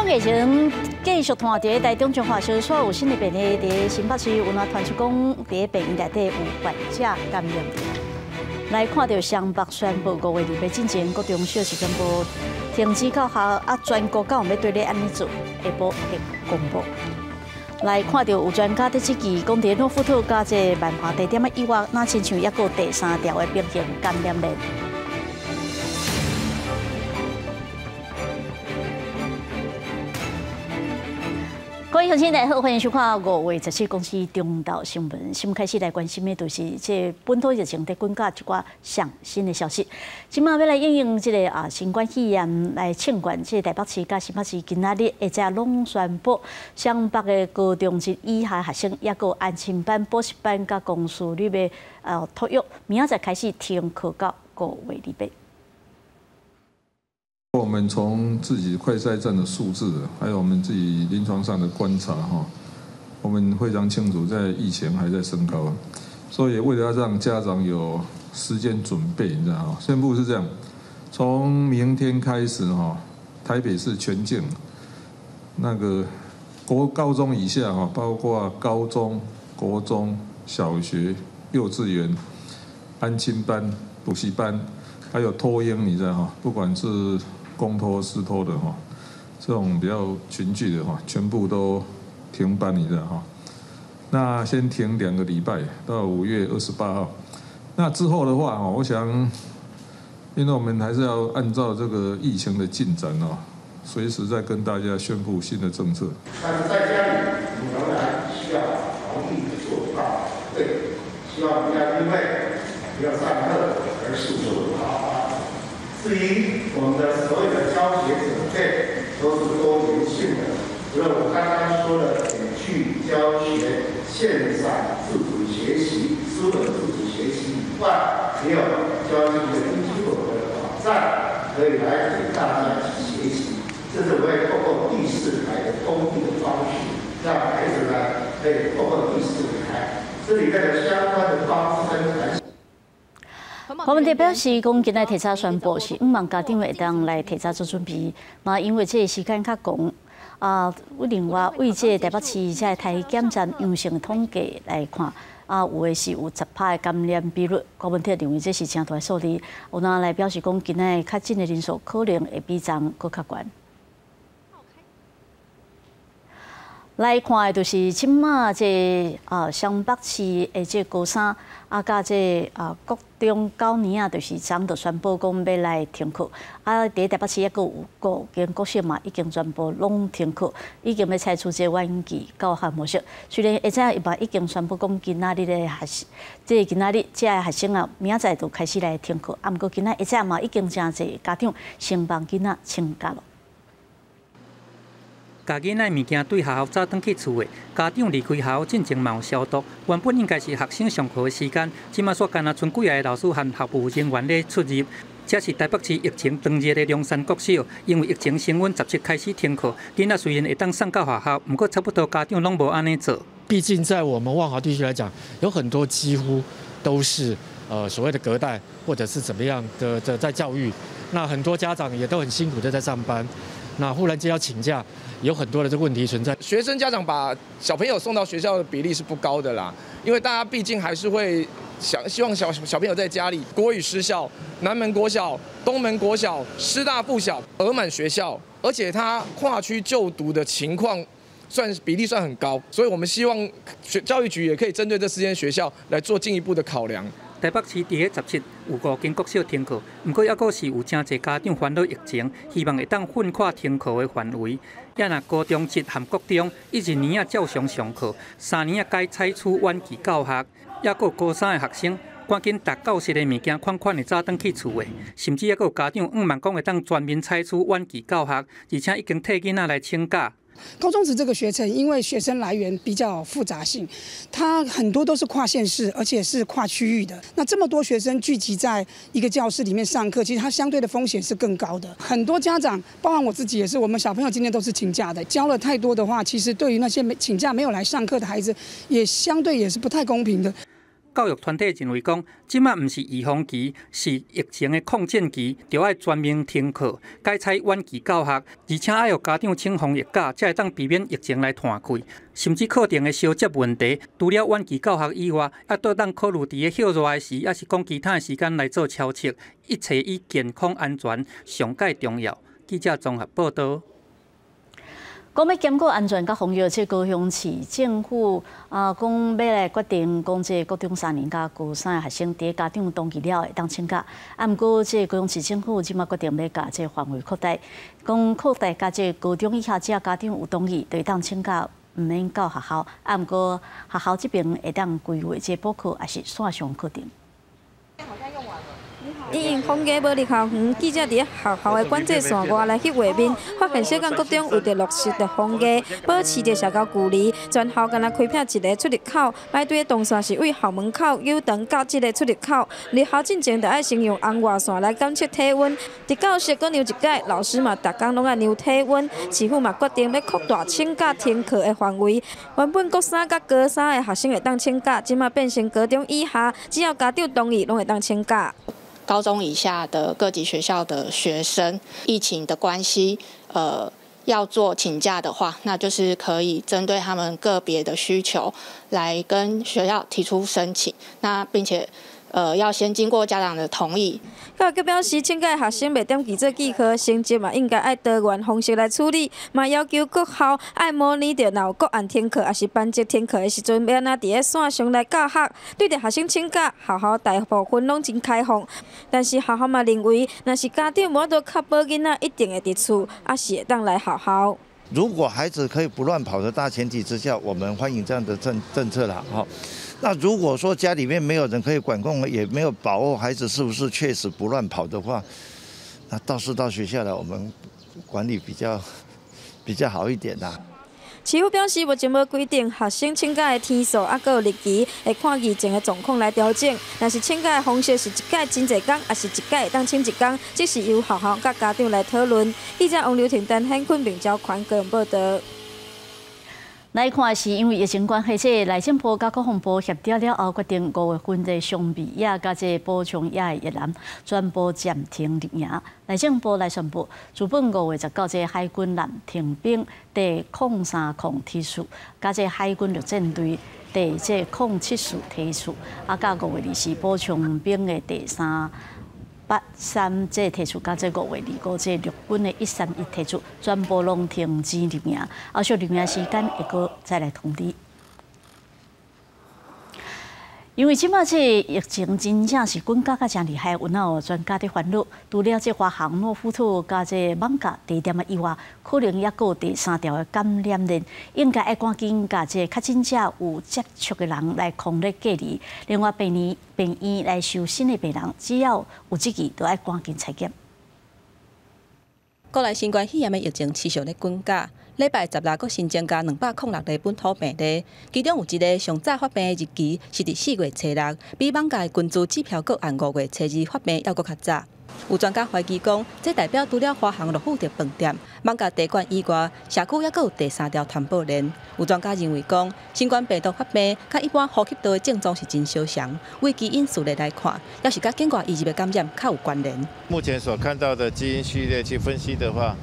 疫情继续拖在台中彰化小所有新的病例，在新北市有那传出讲，在病院内底有患者感染。来看到双北宣布5月2日进前，各中小学全部停止教学，全国教育要对咧安尼做，下晡会公布。来看到有专家在这期讲，在诺富特加这万华地点以外，那亲像抑个第3条的病型感染链。各位乡亲，大家好，欢迎收看5月17日公司中道新闻。先开始来关心的，就是这本土疫情在滚加一寡上新的消息。今麦要来应用这个新冠肺炎来庆管，这台北市甲新北市今仔日会再拢宣布，双北的高中及以下学生，也有安亲班、补习班甲公司里的托育，明仔载开始停课到5月2日。 我们从自己快筛站的数字，还有我们自己临床上的观察，我们非常清楚，在疫情还在升高，所以为了要让家长有时间准备，你知道吗？宣布是这样，从明天开始，台北市全境那个高中以下，包括高中、国中小学、幼稚园、安亲班、补习班，还有托婴，你知道哈，不管是公托、私托的哈，这种比较群聚的哈，全部都停班，你知道哈。那先停2个礼拜，到5月28号。那之后的话，我想，因为我们还是要按照这个疫情的进展随时再跟大家宣布新的政策。 但是在家里，你仍然需要防疫做到对，希望不要因为不要上课而束手无策。至于我们的所有的教学准备都是多元性的，除了我刚刚说的远距教学、线上自主学习、书本自主学习以外，也有教育的基础的网站可以来给大家去学习，甚至我也透过第4台的公益的方式，让孩子呢可以透过第4台这里面的相关的方式跟传。 我们代表是讲，今仔提早宣布是5万家长会当来提早做准备，嘛因为这个时间较长，另外为这台北市这台检站阳性统计来看，有的是有10%的感染比率，郭文铁认为这是正大的数字，有人来表示讲，今仔确诊的人数可能会比昨搁较悬。来看的就是即马这双北市的这高三甲这国中9年就是昨就宣布讲要来停课，在台北市也有5间国小嘛，已经全部拢停课，已经要采取这晚期教学模式。虽然现在嘛已经宣布讲今仔日的学生，今仔日这学生明仔载就开始来停课，毋过今仔现在嘛已经真侪家长先帮囡仔请假了。 家囡仔物件对学校早转去厝的，家长离开学校进前嘛有消毒。原本应该是学生上课的时间，即马煞干那剩几个老师和学务人员咧出入。这是台北市疫情当日的龙山国小，因为疫情升温，17开始停课。囡仔虽然会当送到学校，不过差不多家长拢无安尼做。 毕竟在我们万华地区来讲，有很多几乎都是所谓的隔代或者是怎么样的在教育，那很多家长也都很辛苦的在上班，那忽然间要请假。有很多的这个问题存在， 学生家长把小朋友送到学校的比例是不高的啦，因为大家毕竟还是会希望小朋友在家里。国语实小、南门国小、东门国小、师大附小、额满学校，而且他跨区就读的情况比例算很高，所以我们希望教育局也可以针对这4间学校来做进一步的考量。 台北市伫个17有5间国小停课，不过抑阁是有真侪家长烦恼疫情，希望会当分开停课的范围。也若高中职和国中1、2年照常上课，3年该采取晚期教学。也阁高3的学生赶紧达教室的物件款的早转去厝的，甚至也阁有家长望讲会当全面采取晚期教学，而且已经替囡仔来请假。 高中职这个学程，因为学生来源比较复杂性，它很多都是跨县市，而且是跨区域的。那这么多学生聚集在一个教室里面上课，其实它相对的风险是更高的。很多家长，包含我自己也是，我们小朋友今天都是请假的，教了太多的话，其实对于那些请假没有来上课的孩子，也相对也是不太公平的。 教育团体认为讲，即马毋是预防期，是疫情的控制期，就要全面停课，改采远距教学，而且要予家长请防疫假，才会当避免疫情来摊开。甚至课程的烧接问题，除了远距教学以外，还都当考虑伫个休热的时，也是讲其他的时间来做操测，一切以健康安全上界重要。记者综合报道。 讲要兼顾安全甲防疫，即高雄市政府讲要来决定，讲即国中3年甲高3学生伫家长登记了会当请假。毋过即高雄市政府即马决定要甲即范围扩大，讲扩大甲即高中以下只要家长有同意，就会当请假，毋免到学校。毋过学校这边会当规划即补课，还是线上课程。 因应放假无入校园，记者伫学校的管制线外来去画面，发现小港国中为着落实着放假，保持着社交距离，全校敢若开辟一个出入口，排队的动线是为校门口游长到这个出入口。入校进前，就要先用红外线来监测体温。伫教室搁量一届，老师嘛，逐工拢爱量体温。市府嘛决定要扩大请假停课的范围，原本国3甲高3的学生会当请假，即马变成高中以下，只要家长同意，拢会当请假。 高中以下的各级学校的学生，疫情的关系，要做请假的话，那就是可以针对他们个别的需求来跟学校提出申请，那并且要先经过家长的同意。教育局表示，请假的学生袂点记做记号，成绩嘛应该按多元方式来处理，嘛要求各校爱模拟着若有个案停课，还是班级停课的时阵，要安怎伫咧线上来教学。对着学生请假，学校大部分拢真开放，但是学校嘛认为，若是家长无法度确保囡仔一定会伫厝，也是会当来学校。 如果孩子可以不乱跑的大前提之下，我们欢迎这样的政策啦，哈。那如果说家里面没有人可以管控，也没有把握孩子是不是确实不乱跑的话，那到学校来我们管理比较好一点啦。 市府表示，目前无规定学生请假的天数，还有日期，会看疫情的状况来调整。若是请假的方式是一届真侪天，还是一届会当请一天，这是由学校甲家长来讨论。记者王刘婷、陈显坤并交款个报道。 来看是因为疫情关系，即内政部甲国防部协调了后，决定5月份的伤病野甲即补充野的役男全部暂停入营。内政部来宣布，自本5月19即海军舰停兵第03梯次，甲即海军陆战队第即07梯次，甲5月24补充兵的第383这梯次，甲这5月25这陆军的131梯次，全部拢停止入营。后续入营时间会阁再来通知。因为即马这疫情真正是滚甲真厉害，有哪有专家伫烦恼？除了这华航、诺富特甲这艋舺地点以外，可能也有第3条的感染链，应该要赶紧甲这确诊者有接触的人来控制隔离。另外，病院来收新的病人，只要有这个，都要赶紧采检。 国内新冠肺炎的疫情持续咧滚价，礼拜16个新增加206例本土病例，其中有一例上早发病的日期是伫4月初6，比艋舺群组指标个按5月初2发病要搁较早。有专家怀疑讲，这代表除了华航落户的饭店、艋舺地馆以外，社区也搁有第3条传播链。有专家认为讲，新冠病毒发病，甲一般呼吸道的症状是真相像。为基因序列来看，要是甲境外移入的感染较有关联。 目前所看到的基因序列去分析的话，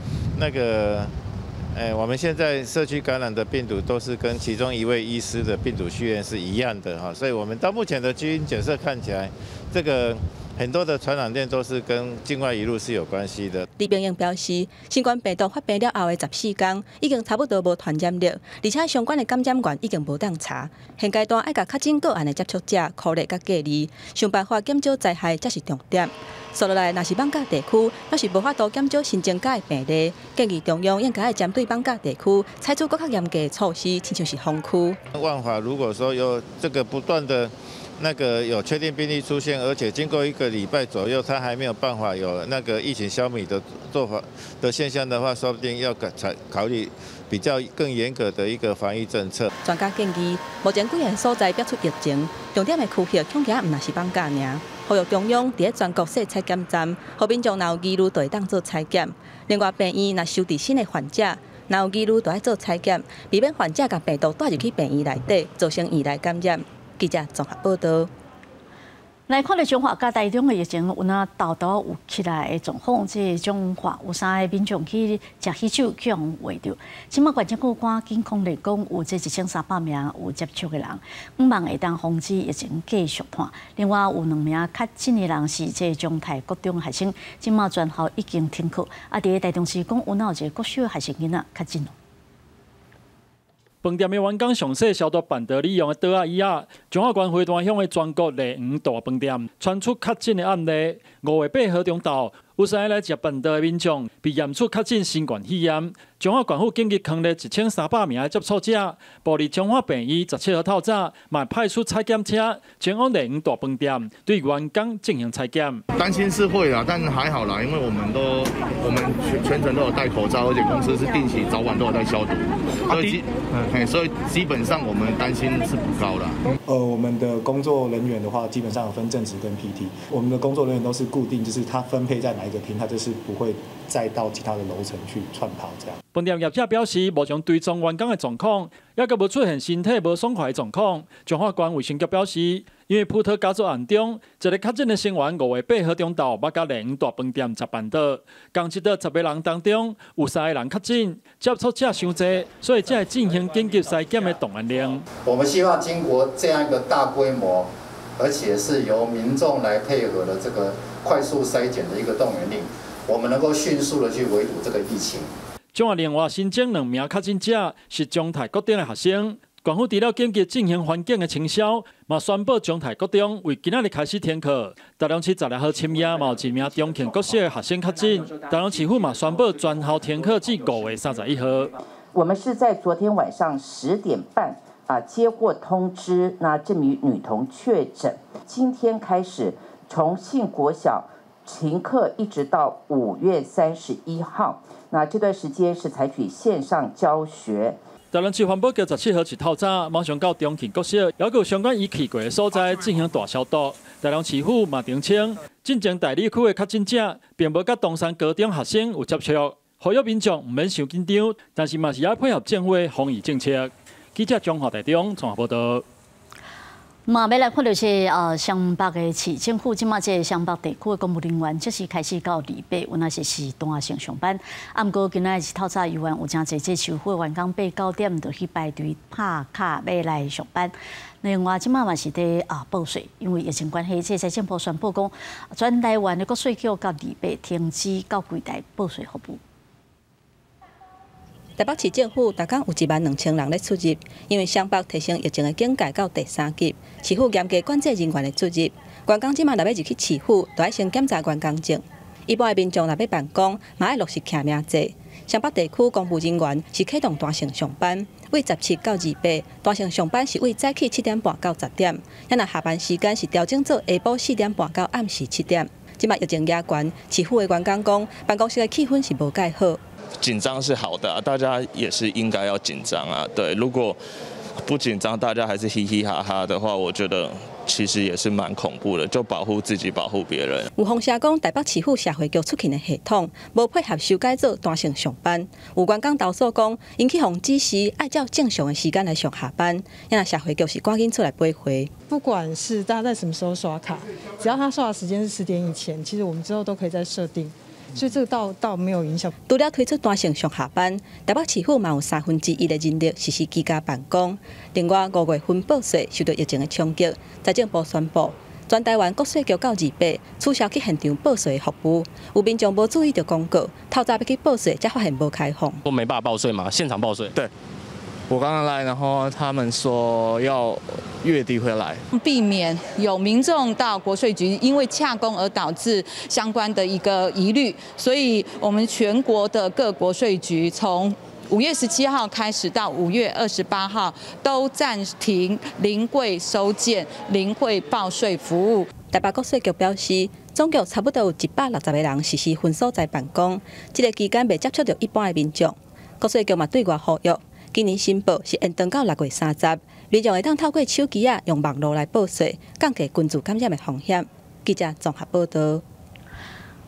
我们现在社区感染的病毒都是跟其中一位医师的病毒序列是一样的哈，所以我们到目前的基因检测看起来，这个很多的传染链都是跟境外移入是有关系的。 李炳英表示，新冠病毒发病了后的14天，已经差不多无传染力，而且相关的感染源已经无当查。现阶段要甲确诊个案的接触者扩列甲隔离，想办法减少灾害才是重点。说落来，若是艋舺地区要是无法度减少新增加的病例，建议中央应该要针对艋舺地区采取更较严格的措施，亲像是封区。 万华如果说有这个不断的有确定病例出现，而且经过1个礼拜左右，它还没有办法有疫情消弭的做法的现象的话，说不定要考虑比较更严格的一个防疫政策。 专家建议，目前几个所在爆出疫情，重点的区域恐惊唔那是艋舺尔。呼吁中央伫全国设采检站，互民众若有疑虑，就会当做采检。另外，病院若收治新的患者，若有疑虑，就要做采检，避免患者甲病毒带入去病院内底，造成意外感染。记者综合报道。 来看到中华甲台中的疫情有哪豆豆有起来的状况，即中华有3个民众去食喜酒去互围着。即马县政府赶紧控来讲，有这1300名有接触的人，希望会当防止疫情继续扩。另外有2名确诊的人是这中台国中学生，即马全校已经停课。伫台中市讲有哪有一个国小的学生囡仔确诊了。 饭店的员工详细消毒办得利用的桌仔椅仔，中华县花坛乡的全国第5大饭店传出确诊的案例。5月8号中昼，有3个来食饭的民众被验出确诊新冠肺炎。中华县府紧急匡列1300名的接触者，部立中华病院17号透早，嘛派出采检车前往第5大饭店，对员工进行采检。 担心是会啦，但还好啦，因为我们全程都有戴口罩，而且公司是定期早晚都有在消毒，所以基本上我们担心是不高啦。 我们的工作人员的话，基本上有分正职跟 PT， 我们的工作人员都是固定，就是他分配在哪一个厅，他就是不会再到其他的楼层去窜跑这样。 饭店业者表示，目前追踪员工的状况，也个无出现身体无爽快的状况。中华县卫生局表示，因为普特家族案中，一个确诊的成员5月8号中昼捌甲第5大饭店值班的，共一桌10个人当中有3个人确诊，接触者伤济，所以才会进行紧急筛检的动员令。 我们希望经过这样一个大规模，而且是由民众来配合的这个快速筛检的一个动员令，我们能够迅速的去围堵这个疫情。 中华另外新增2名确诊者是中台国中的学生。县府除了紧急进行环境的清消，嘛宣布中台国中为今仔日开始停课。台中市12号深夜，嘛有1名中庆国小的学生确诊。台中市府嘛宣布全校停课至5月31号。 我们是在昨天晚上10点半接获通知，那这名女童确诊。今天开始，重庆国小停课一直到5月31号。那这段时间是采取线上教学。 台中市环保局17号一透早，马上到中庆国小，要求相关已去过的所在进行大消毒。台中市府嘛澄清，进前大理区的确诊者，并无甲东山高中学生有接触，呼吁民众唔免伤紧张，但是嘛是要配合政府防疫政策。记者中华台中综合报道。 嘛，要来看到是湘北的市政府，即马这湘北地区的公务人员，即是开始到礼拜，有那是单线上班。毋过今仔日透早，有员有真侪这市府的员工8、9点就去排队拍卡要来上班。另外，即马嘛是伫报税，因为疫情关系，这财政部宣布讲，全台湾的国税局到礼拜停止到柜台报税服务。 台北市政府大港有12000人咧出入，因为湘北提升疫情的警戒到第3级，市府严格管制人员的出入。员工即马若要入去市府，就要先检查员工证。一般的民众若要办公，嘛要落实徛名制。湘北地区公务人员是启动单线上班，为17到28，单线上班是为早起7点半到10点，咱若下班时间是调整做下晡4点半到暗时7点。即马疫情野悬，市府的员工讲，办公室的气氛是无介好。 紧张是好的大家也是应该要紧张啊。对，如果不紧张，大家还是嘻嘻哈哈的话，我觉得其实也是蛮恐怖的，就保护自己，保护别人。 有风声讲，台北市府社会局出勤的系统无配合修改做单线上班。有员工投诉讲，因去互指示按照正常的时间来上下班，那社会局是赶紧出来驳回。 不管是大家在什么时候刷卡，只要他刷的时间是10点以前，其实我们之后都可以再设定。所以这个倒没有影响。 除了推出单线上下班，台北市府嘛有1/3的人力实施居家办公。另外5月份报税受到疫情的冲击，财政部宣布，全台湾国税局到28取消去现场报税的服务。有民众无注意到公告，透早要去报税，才发现无开放。 我没办法报税嘛，现场报税。对。我刚刚来，然后他们说要月底回来， 避免有民众到国税局因为洽公而导致相关的一个疑虑，所以我们全国的各国税局从5月17号开始到5月28号都暂停临柜收件、临柜报税服务。 台北国税局表示，总共差不多有160个人实施分所在办公，这个期间未接触到一般的民众。国税局嘛对外呼吁。今年申报是延长到6月30，民众会当透过手机用网络来报税，降低群聚感染的风险。记者综合报道。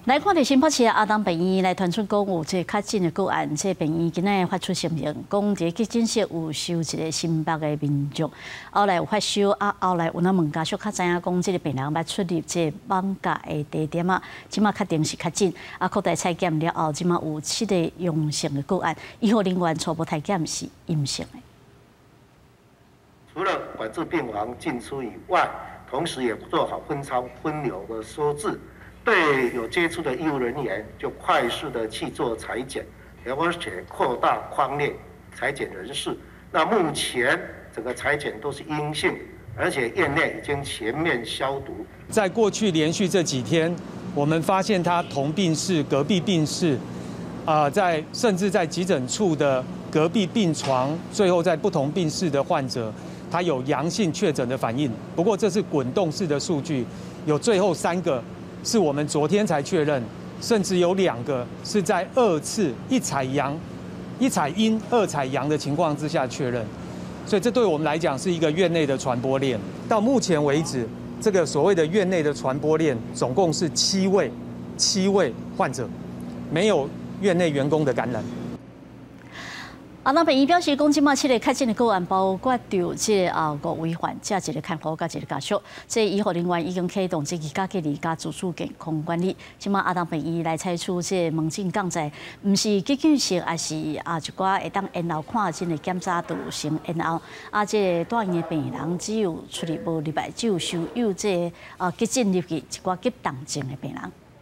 来看到新北市阿东病院来传出讲有这较近的个案，这病院今仔发出声明，讲伫急诊室有收一个新北的民众，后来有发烧，后来有那问家属较知影讲，这个病人捌出入这网咖的地点啊，即马确定是确诊，扩大采检了后，即马有7个阳性的个案，医护人员初步采检是阴性的。 除了管制病房进出以外，同时也做好分仓分流的收治。 对有接触的医务人员，就快速的去做采检，而且扩大框列采检人数。那目前整个采检都是阴性，而且院内已经全面消毒。 在过去连续这几天，我们发现他同病室、隔壁病室，甚至在急诊处的隔壁病床，最后在不同病室的患者，他有阳性确诊的反应。不过这是滚动式的数据，有最后3个。 是我们昨天才确认，甚至有2个是在2次1采阳、1采阴、2采阳的情况之下确认，所以这对我们来讲是一个院内的传播链。到目前为止，这个所谓的院内的传播链总共是7位患者，没有院内员工的感染。 阿东病院表示，讲即马7个确诊的个案，包括着这5位患者、1个看护、甲1个家属。这医护人员已经启动这2加隔离加自主健康管理。即马阿东病院来采取这门诊降载，毋是急救室，也是一寡会当延后看诊的检查都成延后。这住院的病人只有出入无入来，只有收有这急诊入去一寡急重症的病人。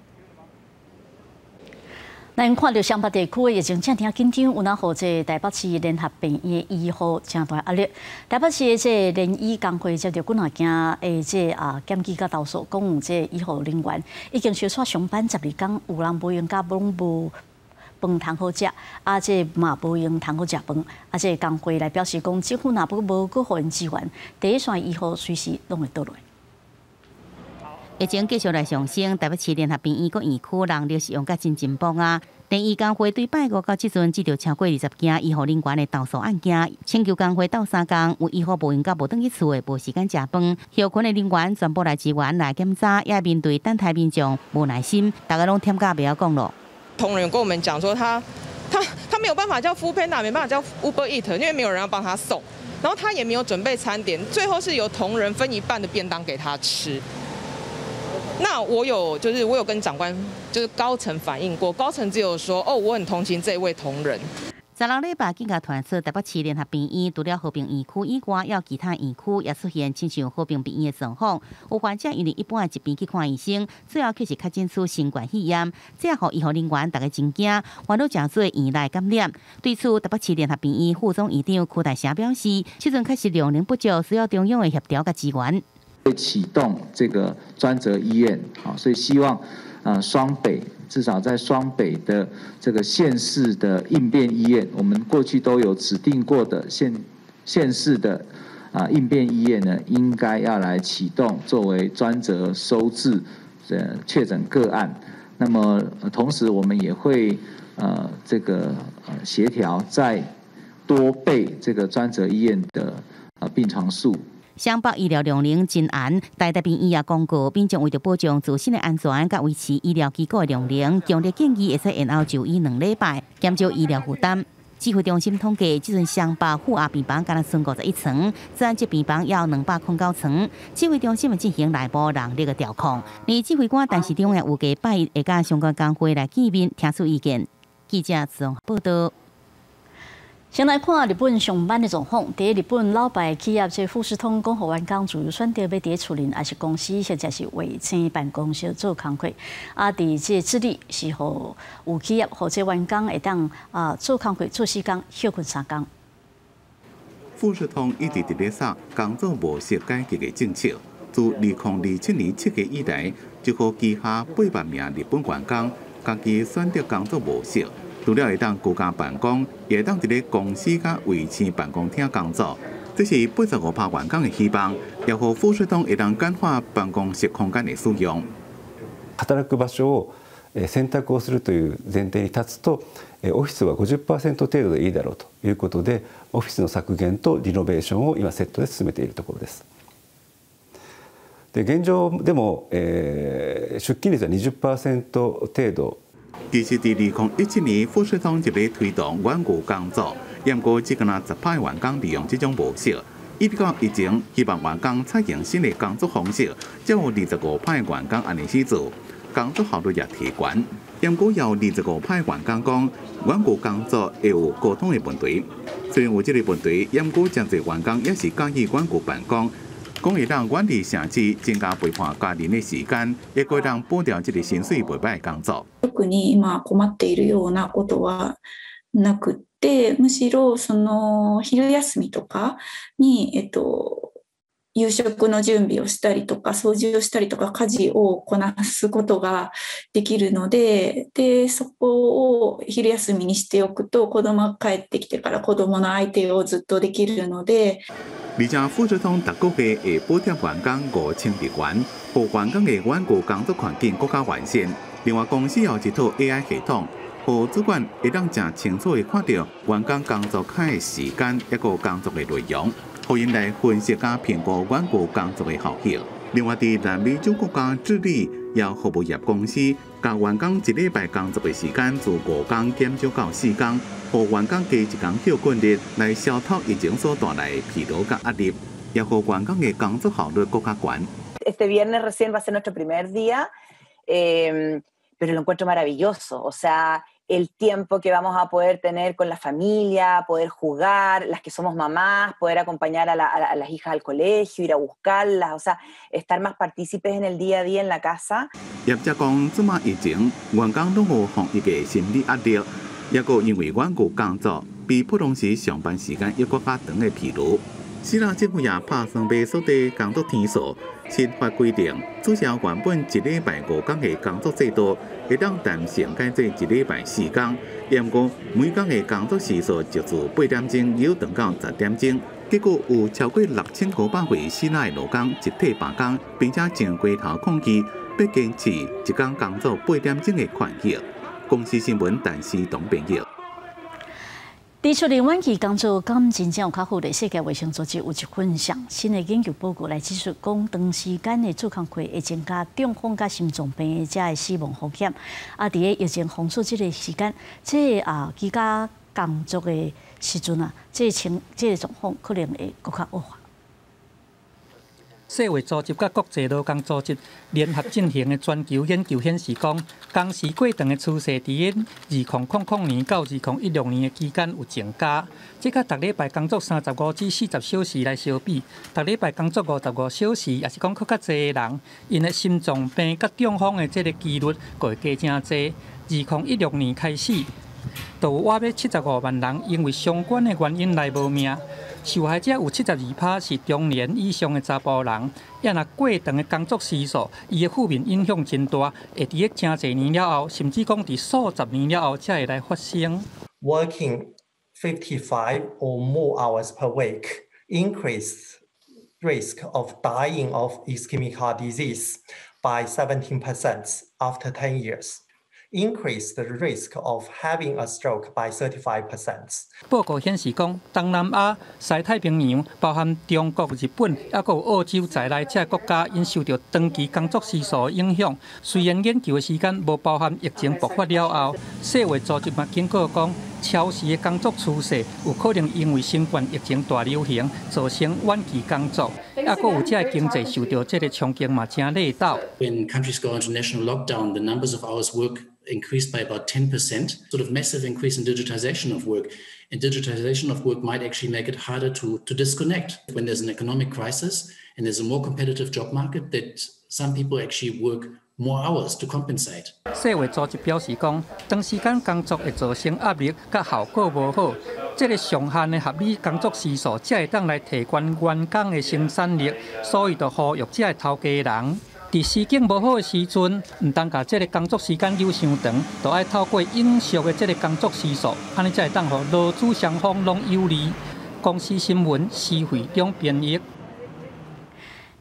咱看到湘北地区的疫情正紧张，有哪好这台北市联合病院的医护正大压力。台北市的这联医工会接到几啊件的这检举甲投诉，讲有这医护人员已经小煞上班12天，有人无用甲拢无饭通好食，这嘛无用通好食饭。这工会来表示讲，政府若无搁互因支援，第一线医护随时拢会倒落。 疫情继续来上升，台北市联合病院个院区人力是用甲真紧绷啊。联医工会对拜5到即阵接到超过20件医护人员的投诉案件，请求工会斗3天，有医护无用甲无转去厝的，无时间食饭，休困的人员全部来支援来检查，也面对等待民众无耐心，大家拢添加不要讲咯。 同仁跟我们讲说，他没有办法叫 Foodpanda， 没办法叫 Uber Eat， 因为没有人要帮他送，然后他也没有准备餐点，最后是由同仁分一半的便当给他吃。 那我有跟长官高层反映过，高层只有说哦，我很同情这位同仁。 16礼拜更加传出台北市联合病院除了和平院区以外，也有其他院区也出现亲像和平病院的状况，有患者因为一般的疾病去看医生，最后却是确诊出新冠肺炎，这也让医护人员大家真惊，患到真侪院内感染。对此，台北市联合病院副总院长柯大成表示，这阵确实量能不足，需要中央的协调甲支援。 会启动这个专责医院，好，所以希望双北至少在双北的这个县市的应变医院，我们过去都有指定过的县市的应变医院呢，应该要来启动作为专责收治确诊个案。那么同时我们也会协调再多备这个专责医院的病床数。 湘北医疗量能真严，台大病院也公告，民众为了保障自身的安全，甲维持医疗机构的量能，强烈建议会使延后就医2礼拜，减少医疗负担。指挥中心统计，即阵湘北负压病房敢若剩51床，自然这病房也有209床。指挥中心会进行内部人力的调控。而指挥官陈时中也有计拜会甲相关工会来见面，听取意见。记者自从报道。 先来看日本上班的状况。伫日本老牌企业这富士通讲，互员工自由选择要伫厝里，还是公司，或者是卫生办公室做工课。伫这智利是互有企业或者员工会当做工课做4天，休困3天。 富士通一直伫咧杀工作模式改革的政策，自2027年7月以来，就互旗下8万名日本员工家己选择工作模式。 除了会当居家办公，也会当伫咧公司甲卫生办公厅工作。这是85%员工的希望，也互富士通会当简化办公室空間的使用。 働く場所を選択をするという前提に立つと、オフィスは50% 程度でいいだろうということで、オフィスの削減とリノベーションを今セットで進めているところです。 で現状でも、出勤率は20%程度。 其实，在2017年，富士通一直推动远距工作，不过只敢10%员工利用这种模式。一直到疫情，希望员工采用新的工作方式，才有25%员工安尼去做，工作效率也提悬。不过，有25%员工讲，远距工作会有沟通的问题。虽然有这个问题，不过真侪员工也是介意远距办公。讲会让远离城市，增加陪伴家人的時間，亦會讓補掉這個薪水袂歹嘅工作。 特に今困っているようなことはなくて、むしろその昼休みとかに夕食の準備をしたりとか掃除をしたりとか家事をこなすことができるので、そこを昼休みにしておくと子供が帰ってきてから子供の相手をずっとできるので。 而且富士通逐個月會補貼員工5000日元，讓員工嘅遠距工作環境更加完善。另外，公司有一套 AI 系統，讓主管會當正清楚地看到員工工作開嘅時間，一個工作嘅內容，讓因來分析加評估遠距工作嘅效益。另外，喺南美洲國家智利，有服務業公司甲員工一禮拜工作嘅時間自5天減少到4天。讓員工加一天休訓日來消透疫情所帶來疲勞甲壓力，也讓員工嘅工作效率更加高。 Este viernes recién va a ser nuestro primer día, pero lo encuentro maravilloso. O sea, el tiempo que vamos a poder tener con la familia, poder jugar, las que somos mamás, poder acompañar a las hijas al colegio, ir a buscarlas, o sea, estar más partícipes en el día a día en la casa. 業者講，這麼疫情，員工都有防疫嘅心理壓力。也個因為遠距工作比普通時上班時間要更加長嘅疲勞。希臘政府也拍算要縮短工作天數，新法規定取消原本一禮拜5天嘅工作制度，會當暫時改做一禮拜4天。不過每天嘅工作時數就自8點鐘又長到10點鐘。結果有超過6500位希臘嘅勞工集體罷工，並且上街頭抗議，要堅持一天工作8點鐘嘅權益。公司新聞但是董朋友。 提出嚟遠距工作敢真正有較好咧？世界衛生組織有一份上新嘅研究報告來指出，講長時間嘅做工課會增加中風甲心臟病嘅遮嘅死亡風險。啊，佇個疫情封鎖即個時間，即居家工作嘅時陣啊，即個狀況可能會更加惡化。 世衛組織甲國際勞工組織聯合進行的全球研究顯示，講工時過長的趨勢佇2000年到2016年的期間有增加。即甲逐禮拜工作35至40小時來相比，逐禮拜工作55小時，也是講佫較濟人，因的心臟病甲中風的即個幾率佫會加真濟。2016年開始，就有約75萬人因為相關的原因來無命。受害者有72%是中年以上的查甫人，也若過長的工作時數，伊的負面影響真大，會佇個真儕年了後，甚至講佇數十年了後才會來發生。 Working 55 or more hours per week increased risk of dying of ischemic heart disease by 17% after 10 years. Increase the risk of having a stroke by 35%. 報告顯示，講東南亞、西太平洋，包含中國、日本，還有澳洲在內這國家，因受到長期工作時數影響。雖然研究的時間無包含疫情爆發了後，世衛組織嘛警告講，超時的工作趨勢有可能因為新冠疫情大流行，造成遠距工作，還有這個經濟受到這個衝擊嘛真累倒。 When countries go into national lockdown, the numbers of hours work increased by about 10%, sort of massive increase in digitization of work. And digitization of work might actually make it harder to disconnect. When there's an economic crisis and there's a more competitive job market, that some people actually work more hours to compensate. 世衛組織表示講，長時間工作會造成壓力，甲效果無好。這個上限的合理工作時數，才會當來提高員工的生產力，所以就呼籲這個頭家人。在時景無好的時陣，唔當把這個工作時間留傷長，就要透過永續的這個工作時數，安尼才會當讓勞資雙方攏有利。公司新聞施惠中編譯。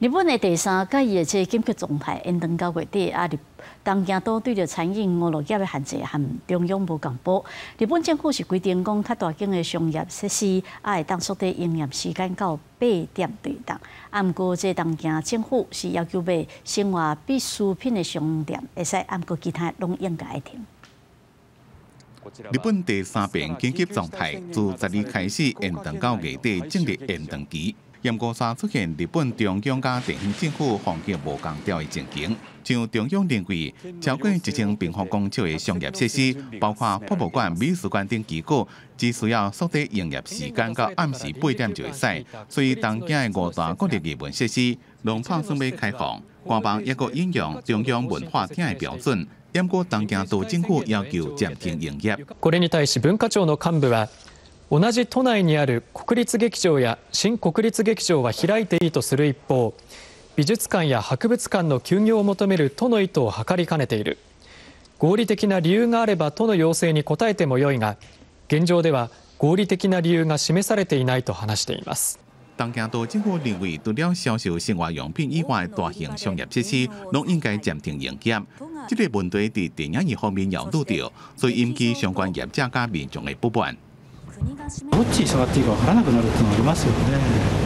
日本的第三届伊的这紧急状态延长到月底啊，东京都对着餐饮娱乐业的限制和中央无共步。日本政府是规定讲，较大间的商业设施会当缩短营业时间到8点对档。啊，毋过这东京政府是要求卖生活必需品的商店会使，啊，毋过其他拢应该停。 日本第三遍紧急状态自12日开始延长到月底，正值延长期。盐湖山出现日本中央甲地方政府防疫无共调的情形，像中央认为超过1000平方公尺的商业设施，包括博物馆、美术馆等机构，只需要缩短营业时间到暗时8点就会使。所以东京的5大国立艺文设施拢打算要开放，官方也阁引用中央文化厅的标准，淹过东京都政府要求暂停营业。 これに対し文化庁の幹部は。同じ都内にある国立劇場や新国立劇場は開いていいとする一方、美術館や博物館の休業を求める都の意図を図りかねている。合理的な理由があれば都の要請に応えてもよいが、現状では合理的な理由が示されていないと話しています。 东京都政府认为，除了销售生活用品以外的大型商业设施，拢应该暂停营业。这个问题伫电影业方面也遇到，所以引起相关业者甲民众的不满。 どっちに下がっていいか分からなくなるっていうのがありますよね。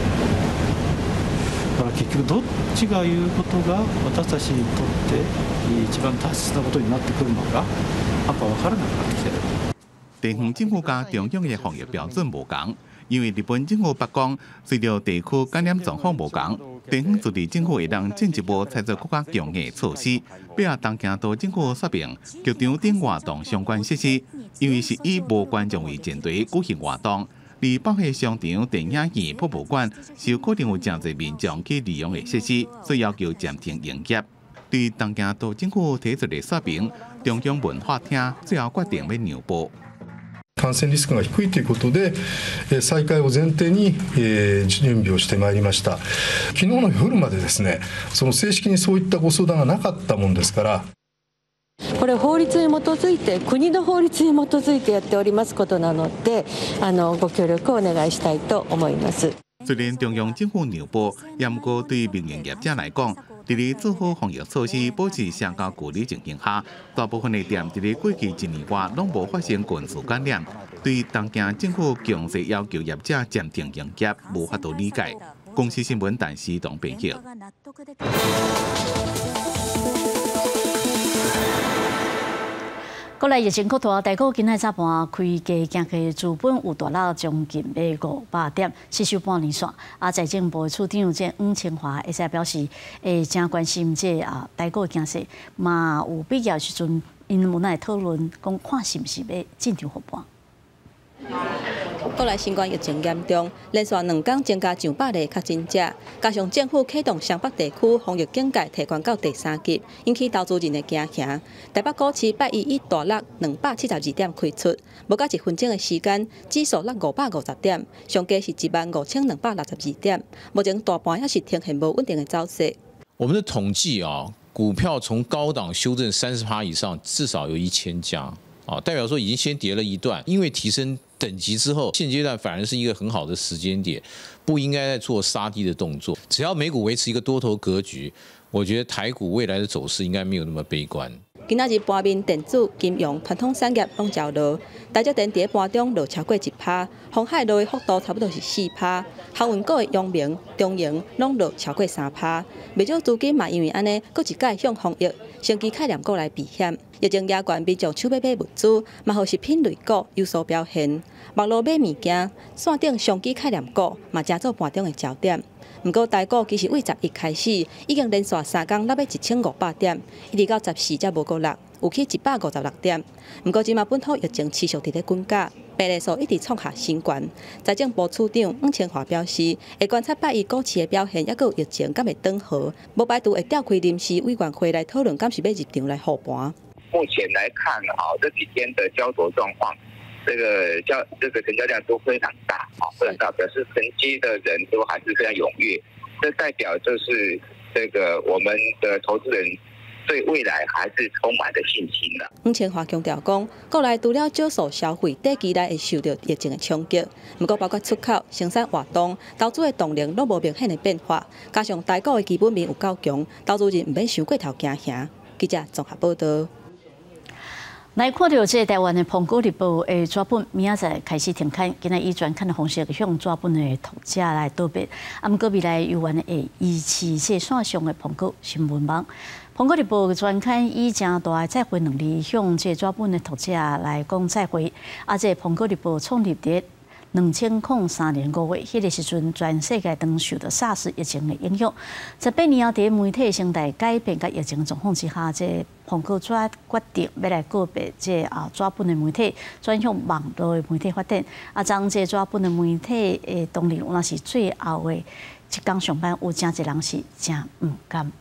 だから結局どっちが言うことが私たちにとって一番大切なことになってくるのか、やっぱ分からなくなってきてる。 地方政府甲中央的防疫标准无同，因为日本政府北讲，随着地区感染状况无同，地方自治政府会当进一步采取更加强硬的措施。比如东京都政府说明，剧场等活动相关设施，因为是以无观众为前提举行活动，而包括商场、电影院、博物馆，是有可能有真侪民众去利用的设施，所以要求暂停营业。对东京都政府提出的说明，中央文化厅最后决定要让步。 感染リスクが低いということで、再開を前提に準備をしてまいりました。昨日の夜までですね、その正式にそういったご相談がなかったもんですから。 これ法律に基づいて国の法律に基づいてやっておりますことなので、ご協力をお願いしたいと思います。 虽然中央政府让步，也不过对民营业者来讲，伫咧做好防疫措施、保持社交距离情形下，大部分的店伫咧过去1年外拢无发生群聚感染。对东京政府强制要求业者暂停营业，无法度理解。公司新闻但是同编辑。 国内疫情扩大，台股今仔早盘开价行去资本有大落将近500点，失守半年线。财政部处长吴清华会使表示，真关心这台股的形势，嘛有必要时阵，因无奈讨论讲看是毋是要进场复盘。 国内新冠疫情严重，连续2天增加上百例确诊者，加上政府启动湘北地区防疫警戒提悬到第3级，引起投资人的惊吓。台北股市8日以大落272点开出，无到1分钟的时间，指数落550点，上加是15262点。目前大盘也是呈现无稳定的走势。 我们的统计股票从高档修正30%以上，至少有1000家。代表说已经先跌了一段，因为提升等级之后，现阶段反而是一个很好的时间点，不应该再做杀低的动作。只要美股维持一个多头格局，我觉得台股未来的走势应该没有那么悲观。 今仔日盘面电子、金融、传统产业拢照落，大家电在盘中落超过1%，鸿海落的幅度差不多是4%，航运股的阳明、中盈拢落超过3%。未少资金嘛因为安尼，搁一改向防疫、升级概念股来避险。疫情压悬，民众手买物资，嘛互食品类股有所表现。网络买物件，线顶上机概念股嘛加做盘中的焦点。不过台股其实为11开始，已经连续3天落到1500点，一直到14才无过落，有去156点。不过今嘛本土疫情持续伫咧滚价，病例数一直创下新高。财政部处长吴清华表示，会观察8日股市的表现，抑有疫情敢会转好，无排除会召开临时委员会来讨论，敢是要入场来护盘。 目前来看，这几天的交投状况，这个成交量都非常大，非常大，表示承接的人都还是非常踊跃。这代表就是这个我们的投资人对未来还是充满着信心的。 黄千华强调讲，国内除了少数消费短期内会受到疫情的冲击，不过包括出口、生产活动、投资的动能都无明显的变化，加上台股的基本面有够强，投资人唔免想过头惊吓。记者综合报道。 来看到这台湾的《苹果日报》的纸本，明仔载开始停刊，今仔以专刊的方式向纸本的读者来道别。不过未来有缘会移持这线上的《苹果新闻网》。《苹果日报》的专刊以正大的再会能力，向这纸本的读者来讲再会。这《苹果日报》创立伫2003年5月，迄个时阵，全世界都受到 SARS 疫情的影响。18年后，伫媒体生态改变甲疫情的状况之下，这苹果纸决定要来告别这纸本的媒体，转向网络的媒体发展。将这纸本的媒体的当然，有那是最后的一天上班，有真侪人是真唔甘。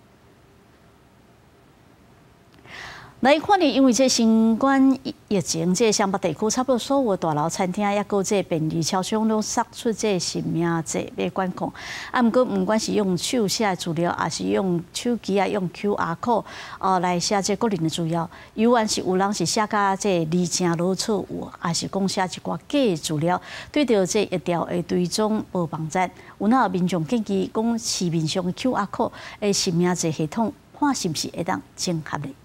来看呢，因为这新冠疫情，这湘北地区差不多所有大楼、餐厅，也有这便利超商，拢杀出这性命这要管控。不过，不管是用手写的资料，还是用手机用 QR code 来写这个人的资料，有缘是有人是写甲这字正老错，还是讲写一寡假的资料，对着这一条的追踪无帮助。有哪民众建议讲市面上的 QR code 的性命这系统，看是不是会当整合的？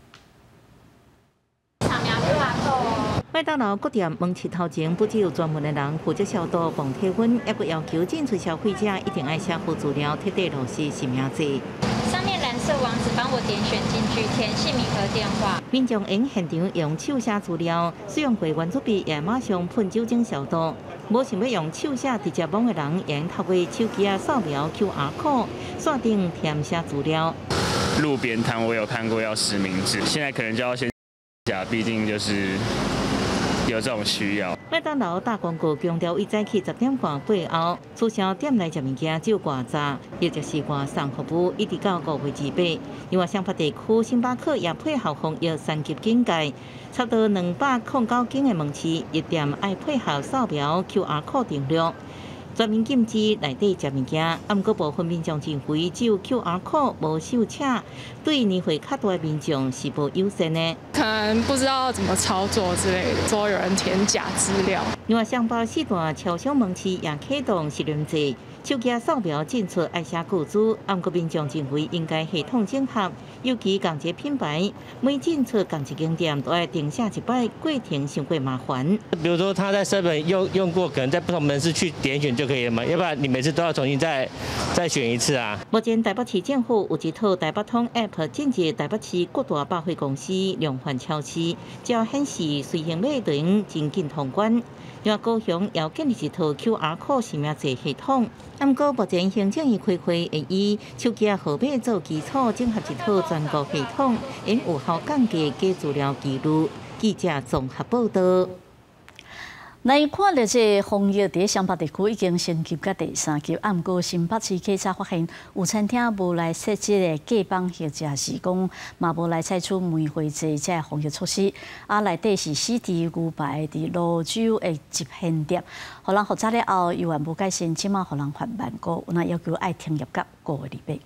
麦当劳各店门市头前不只有专门的人负责消毒、防体温，也要求进出消费者一定要写好资料，彻底落实实名制。 上面蓝色网址帮我点选进去，填姓名和电话。 民众用现场用手写资料，使用过圆珠笔也马上喷酒精消毒。无想要用手写直接网的人，也透过手机扫描 QR code， 锁定填写资料。 路边摊我有看过要实名制，现在可能就要先假，毕竟就是有这种需要。 麦当劳大广告强调，伊早起10点半背后，促销店内食物件只有外炸，也就是外送服务，一直到5月28。另外，湘北地区星巴克也配合防疫3级警戒，差不多209间的门市一店爱配合扫描 QR code 订阅。全面禁止内底食物件，不过部分民众认为只有 QR code 无手册，对年岁较大的民众是无友善的。 可能不知道怎么操作之类的，说有人填假资料。 另外，湘北4大超商门市也启动实名制，手机扫描进出爱写句子，不过民众认为应该系统整合，尤其同一个品牌，每进出同一间店都要定下一摆，过程伤过麻烦。 比如说他在7用过，可能在不同门市去点选就可以了嘛，要不然你每次都要重新再选一次啊。 目前台北市政府有一套台北通 App 进入台北市各大百货公司、量贩超市，只要显示随行买团真紧通关。另外，高雄也建立一套 QR code 实名制系统。不过，目前行政院开会会以手机号码做基础，整合一套全国系统，应有效降低假资料记录。记者综合报道。 来看到这防疫伫湘北地区已经升级到第3级，不过新北市警察发现有餐厅无来设置的假帮或者是讲嘛无来采取梅花节这防疫措施，内底是4支牛排伫泸州的集现店，互人复查了后，依然无改善，即马互人罚万股，有那要求爱停业到5个礼拜。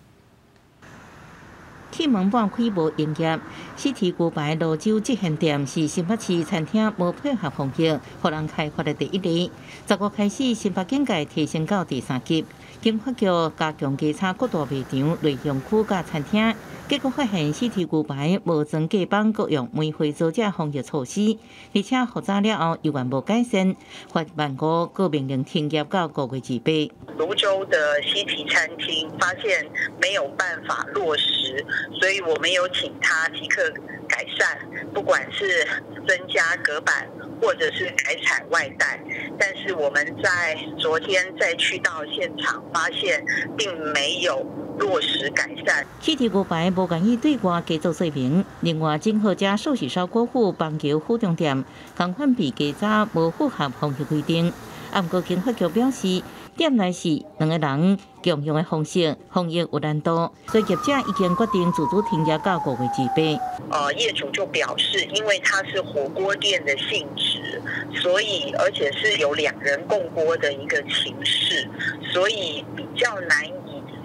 铁门半开无营业，4支牛排泸州集现店是新北市餐厅无配合防疫，互人开发的第1例。10月开始，新北警戒提升到第3级，警发局加强稽查各大卖场、内容区甲餐厅，结果发现4支牛排无装假帮，各用梅花做假防疫措施，而且复查了后依然无改善，罚万股，各命令停业到5月28。 泸州的西提餐厅发现没有办法落实，所以我们有请他即刻改善，不管是增加隔板或者是改采外带。但是我们在昨天再去到现场，发现并没有落实改善。 4支牛排无愿意对外加做说明。另外，正好家寿喜烧国府邦桥府中店同款被加查无符合防疫规定。不过，警发局表示，店内是2个人共用的方式，防疫有难度，所以业者已经决定自主停业到5月28。 业主就表示，因为它是火锅店的性质，所以而且是有2人共锅的一个形式，所以比较难以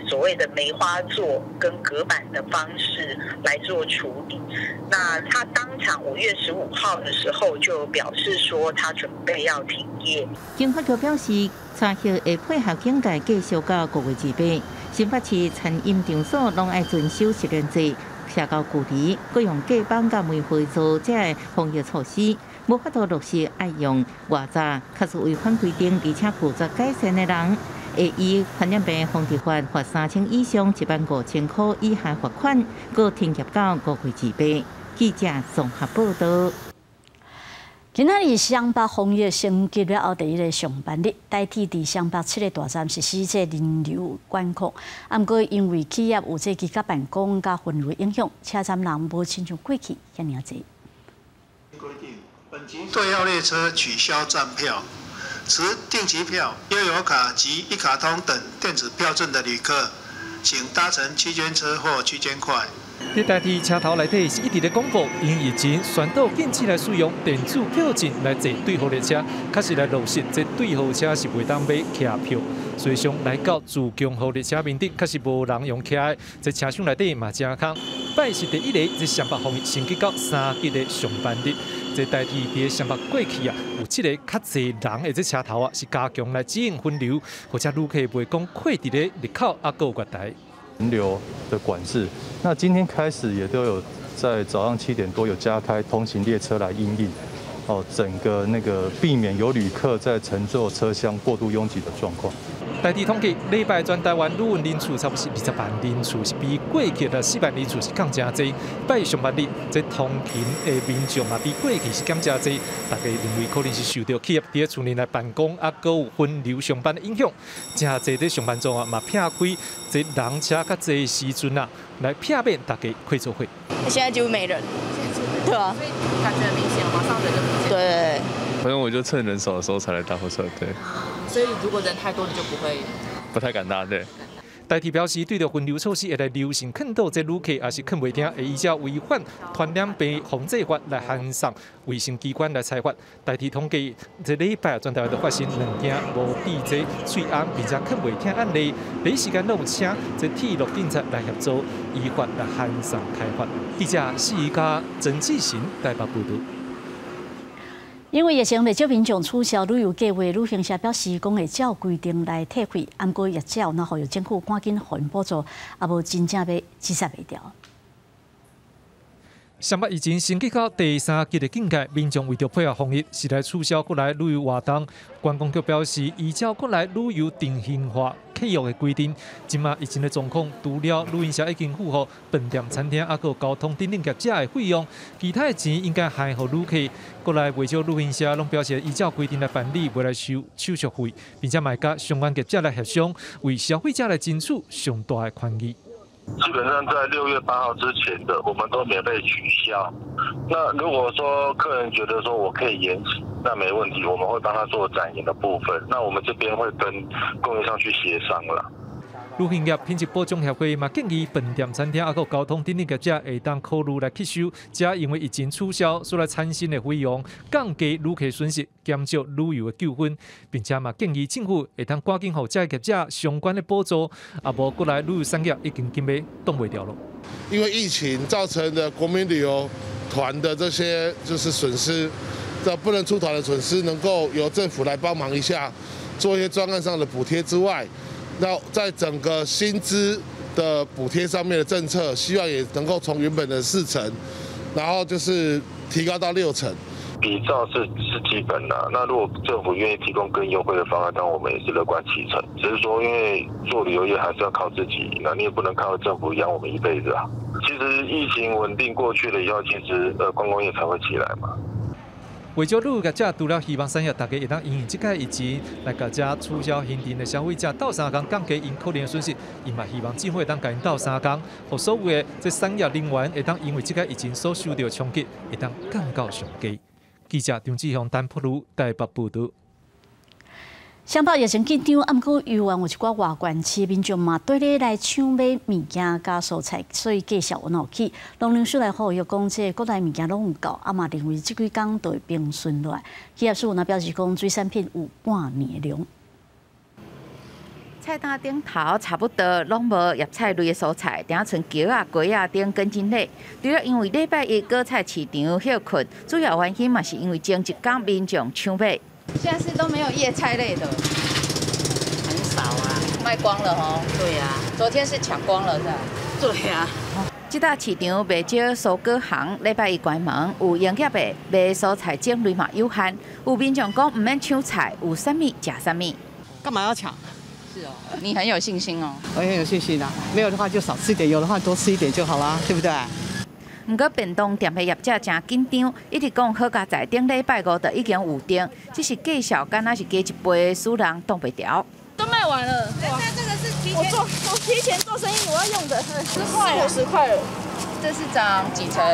所谓的梅花座跟隔板的方式来做处理。那他当场5月15号的时候就表示说，他准备要停业。 经发局表示，查核会配合警戒继续到5月28。新北市餐饮场所拢爱遵守10连制、社交距离，各用隔板甲梅花座这个防疫措施。无法度落实爱用外罩，确实违反规定，而且拒绝改善的人，会以传染病防治法罚3000以上15000块以下罚款，搁停业到5月28。记者综合报道。 今仔日双北防疫升级了后第一个上班日，代替伫双北7个大站实施这人流管控。不过因为企业有这居家办公甲分流影响，车站人无亲像过去遐尔济。 对号列车取消站票，持定期票、悠游卡及一卡通等电子票证的旅客，请搭乘区间车或区间快。 伫代替车头内底是一直咧广播，因疫情宣导禁止来使用电子票证来坐对号列车，确实来落实这对号车是袂当买徛票。随上来到自强号列车面顶，确实无人用徛的，这车厢内底嘛真空。拜是第一个，这双北防疫升级到3级的上班日。这代替伫双北过去啊，有7个较侪人的这车头啊，是加强来指引分流，或者旅客袂讲跨伫咧入口啊，个月台。 人流的管制，那今天开始也都有在早上7点多有加开通勤列车来因应，整个那个避免有旅客在乘坐车厢过度拥挤的状况。 代替统计，礼拜全台湾旅运人次差不多是20万人次，是比过去的4万人次是更加多。拜上班日，这通勤的民众嘛比过去是更加多。大家认为可能是受到企业伫厝内来办公，啊，搁有分流上班的影响。真侪伫上班族啊嘛撇开这人车较侪时阵啊，来避免大家开座会。 现在几乎没人，对啊，所以感觉很明显，马上人就不见。对。 反正我就趁人少的时候才来搭火车，对。 所以如果人太多，你就不太敢搭，对。 代替表示，对着分流措施会来流行劝导这旅客，也是劝袂听，会依照违反传染病防治法来函送卫生机关来裁罚。代替统计，这礼拜全台湾都发生2件无闭嘴、喙红并且劝袂听案例，第一时间都有请这铁路警察来协助，依法来函送开罚。记者4家曾志行台北报道。 因为疫情，不少民众取消旅游计划，旅行社表示讲会照规定来退费，不过业者有哪呼吁政府赶紧给因补助，也无真正要止杀袂掉。 双北疫情升级到第3级的境界，民众为着配合防疫，是来取消国内旅游活动。观光局表示，依照国内旅游定型化契约的规定，今嘛疫情的状况，除了旅行社已经付予饭店、餐厅，还有交通等等业者的费用，其他的钱应该还予旅客。国内不少旅行社拢表示，依照规定来办理，未来收手续费，并且卖甲相关业者来协商，为消费者来争取上大的权益。 基本上在6月8号之前的，我们都免费取消。那如果说客人觉得说我可以延期，那没问题，我们会帮他做展延的部分。那我们这边会跟供应商去协商了。 旅行业品质保障协会嘛建议饭店、餐厅，还有交通等等业者会当考虑来吸收，这因为疫情取消所来产生的费用，降低旅客损失，减少旅游的纠纷，并且嘛建议政府会当赶紧予这业者相关的补助，啊无国内旅游产业已经根本挡袂掉了。 因为疫情造成的国民旅游团的这些就是损失，这不能出团的损失，能够由政府来帮忙一下，做一些专案上的补贴之外。那在整个薪资的补贴上面的政策，希望也能够从原本的4成，然后就是提高到6成。 比照是基本的，那如果政府愿意提供更优惠的方案，当然我们也是乐观其成。只是说，因为做旅游业还是要靠自己，那你也不能靠政府养我们一辈子啊。其实疫情稳定过去了以后，其实观光业才会起来嘛。 为咗旅游业者，除了希望产业大家会当因应这个疫情来甲这促销限定的消费者斗3天降低因可能的损失，伊嘛希望政府会当甲因斗3天，互所有的这产业人员会当因为这个疫情所受到冲击，会当降到上低。记者张志雄、丹普鲁台北报道。 双北疫情紧张，不过由于有一寡外县市民众嘛，对咧来抢买物件加蔬菜，所以价格闹起。农粮署来呼吁讲，这国内物件拢有够，嘛认为这几天就会平顺落来。企业署那表示讲，水产品有半年量。 菜单顶头差不多拢无叶菜类的蔬菜，顶剩茄啊、瓜啊等根茎类。除了因为礼拜一果菜市场休困，主要原因嘛是因为前一天民众抢买。 现在是都没有叶菜类的， 很少啊， 卖光了哦。 对呀、 昨天是抢光了是吧？ 对呀、 这搭市场卖少蔬果行，礼拜一关门，有营业的卖蔬菜种类嘛有限，有民众讲唔免抢菜，有啥物食啥物。 干嘛要抢？ 是哦，你很有信心哦。 我很有信心的，没有的话就少吃一点，有的话多吃一点就好啦，对不对？ 不过便当店的业者真紧张，一直讲好佳在顶礼拜五就已经有订，只是介绍敢若是加一杯，使人挡不掉。 都卖完了。 那这个是提前我提前做生意我要用的，10块 50块了。这是涨几成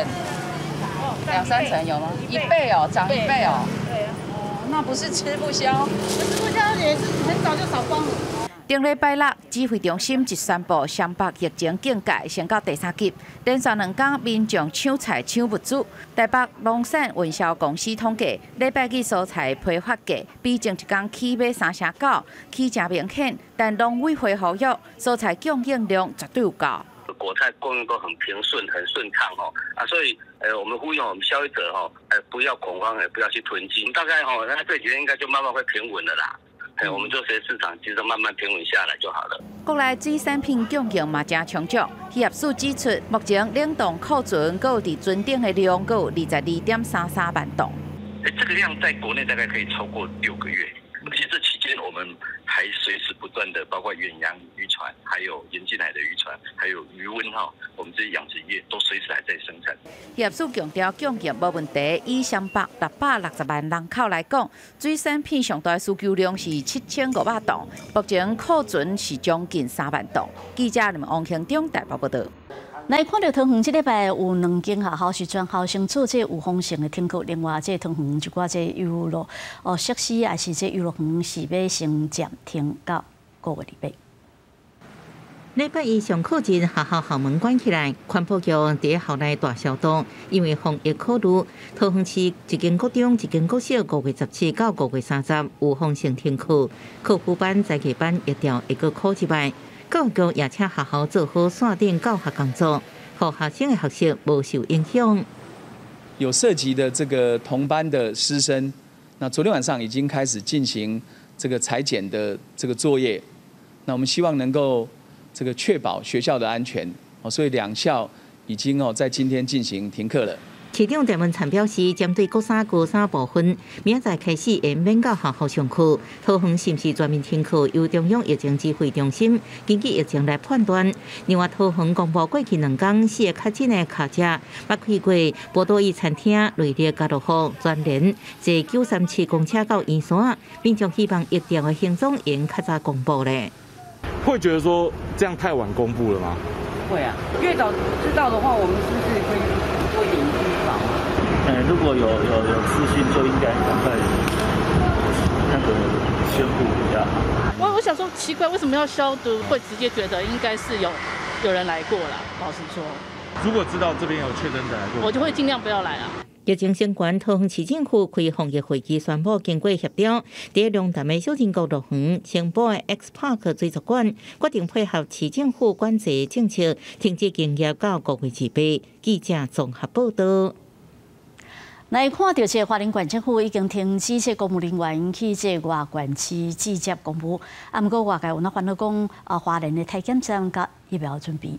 ？2、3成有吗？1倍哦，涨1倍哦。 对啊。 哦，那不是吃不消。 吃不消也是很早就扫光了。 顶礼拜六，指挥中心一宣布湘北疫情警戒升到第3级，连续2天民众抢菜抢物资。台北农产运销公司统计，礼拜日蔬菜批发价比前一天起码3成9，起真明显。但农委会呼吁，蔬菜供应量绝对有够。 果菜供应都很平顺、很顺畅哦所以我们呼吁我们消费者不要恐慌，也不要去囤积。大概那这几天应该就慢慢会平稳了啦。我们就随市场其实慢慢平稳下来就好了。 国内水产品供应嘛真充足，企业署指出，目前冷冻库存还有伫存顶的量，还有22.33万吨。 这个量在国内大概可以超过6个月，而且这期间我们还随时不断的，包括远洋渔船，还有沿近海的渔船，还有渔温我们这些养殖业都随时还在生产。 业署强调供应无问题，以湘北660万人口来讲，水产品上大需求量是7500吨，目前库存是将近3万吨。记者王庆忠台北报道。 来看到汤圆，这礼拜有2间学校是全校升做这有风性的天课，另外这汤圆一寡这游乐设施也是这游乐园是要先暂停到5月28。 礼拜一上课前，学校校门关起来，环保局伫校内大消毒，因为防疫考虑，桃园市一间国中、一间国小5月17到5月30有风性停课，课辅班、在课班一调会个考之外。教育局也请学校做好线顶教学工作，让学生的学习无受影响。 有涉及的这个同班的师生，那昨天晚上已经开始进行这个裁剪的这个作业。那我们希望能够这个确保学校的安全，所以2校已经在今天进行停课了。 市长郑文灿表示，针对国3、高3部分，明仔开始会免到学校上课。桃园是不是全面停课，由中央疫情指挥中心根据疫情来判断。另外，桃园公布过去2天4个确诊的卡者，捌开过波多伊餐厅、瑞丽家乐福、全联，坐937公车到圆山。民众希望疫调的行踪应较早公布咧。 会觉得说这样太晚公布了吗？ 会啊，越早知道的话，我们是不是可以多一点预防？ 如果有资讯，就应该赶快那个宣布比较好。 我想说奇怪，为什么要消毒？会直接觉得应该是有人来过啦。老实说， 如果知道这边有确诊者来过， 我就会尽量不要来啊。 疫情相关，桃园市政府开防疫会议宣布，经过协调，在龙潭的小人国乐园、城堡的 X Park 水族馆，决定配合市政府管制政策，停止营业到5月28。记者综合报道。 来看到这花莲县政府已经停止这公务人员去这外县市直接公务，不过外界有那烦恼讲，花莲的体检站甲疫苗准备。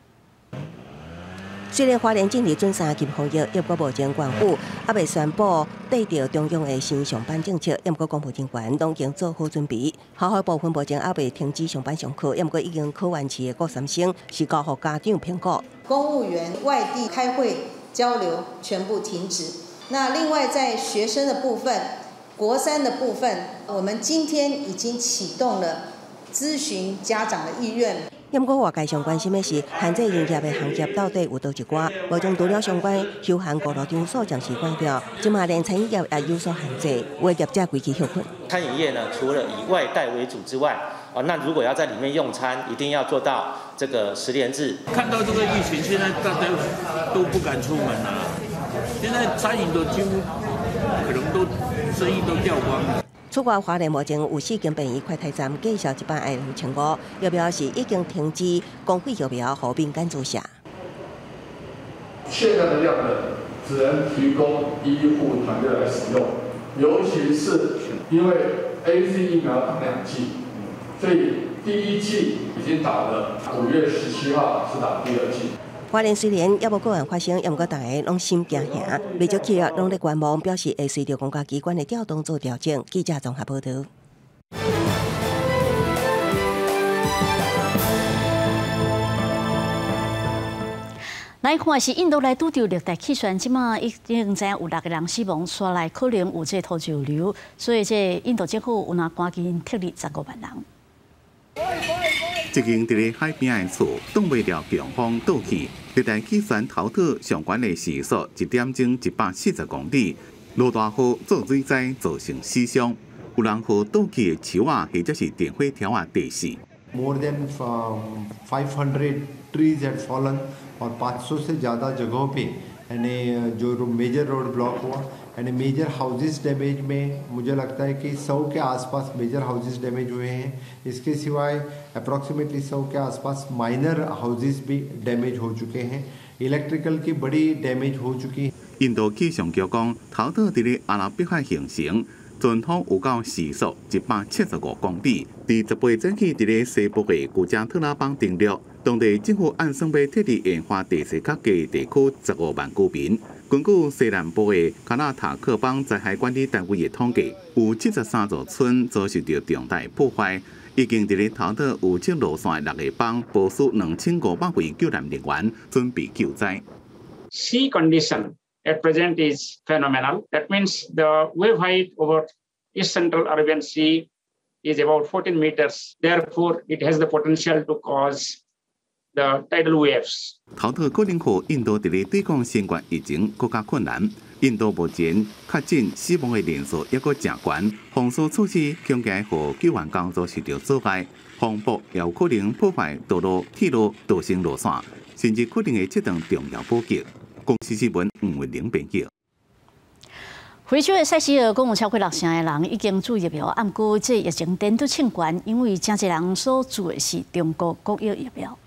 虽然花莲正伫准3级防疫，也不过目前县府还未宣布对着中央的新上班政策，也不过公务人员拢已经做好准备。学校部分目前还未停止上班上课，也不过已经考完试的国3生是交予家长评估。 公务员外地开会交流全部停止。那另外在学生的部分，国3的部分，我们今天已经启动了咨询家长的意愿。 也不过外界上关心的是，限制营业的行业到底有倒一寡？目前除了相关休闲娱乐场所暂时关掉，今嘛连餐饮业也有所限制，有的业者规期休困。 餐饮业呢，除了以外带为主之外，那如果要在里面用餐，一定要做到这个10连制。 看到这个疫情，现在大家都不敢出门啊，现在餐饮都几乎可能都生意都掉光了。 出外花莲目前有4间便宜快筛站计销一般爱2500，疫苗是已经停止公费疫苗给民间注射。 现在的样本只能提供医护团队来使用，尤其是因为 AZ 疫苗打2剂，所以第1剂已经打了，5月17号是打第2剂。 花莲虽然也无个案发生，也毋过大家拢心惊吓，未少企业拢咧观望，表示会随着公家机关的调动做调整。记者综合报道。 来看是印度来拄着热带气旋，即马已经知有6个人死亡，刷来可能有这土石流，所以这印度政府有拿赶紧撤离15万人。 一间伫咧海边的厝，挡袂了强风倒去，热带气旋头套上悬的时速1点钟140公里，落大雨做水灾，造成死伤。有人和倒去的树啊，或者是电火条啊地死。 More than 500 trees had fallen और 500 से ज़्यादा जगहों पे यानी जो major road block हुआ यानी major houses damage में मुझे लगता है कि 100 के आसपास मेजर हाउसेस डैमेज हुए हैं। इसके सिवाय अप्रॉक्सीमेटली 100 के आसपास माइनर हाउसेस भी डैमेज हो चुके हैं। इलेक्ट्रिकल की बड़ी डैमेज हो चुकी है। 印度气象局讲，头套伫咧阿拉伯海形成，阵风有到时速175公里。伫18早起，伫咧西部的古加特拉邦登陆，当地政府按算要撤离沿海第4较低地区15万居民。根据西南部的卡纳塔克邦灾害管理单位的统计，有73座村遭受到重大破坏。已经伫咧头套有积路线的6个邦部署2500位救援人员，准备救灾。 Sea condition at present is phenomenal. That means the wave height over East Central Arabian Sea is about 14 meters. Therefore, it has the potential to cause the tidal waves. 头套可能和印度伫咧对抗新冠疫情更加困难。印度目前确诊死亡的人数也阁正悬，防疏措施恐惊和救援工作受到阻碍。风暴也有可能破坏道路、铁路、道线路线，甚至可能会切断重要补给。公司新闻吴文玲编辑。 非洲的塞西尔共有超过60成的人已经注疫苗，按估这疫情点都称悬，因为真侪人所注的是中国国药疫苗。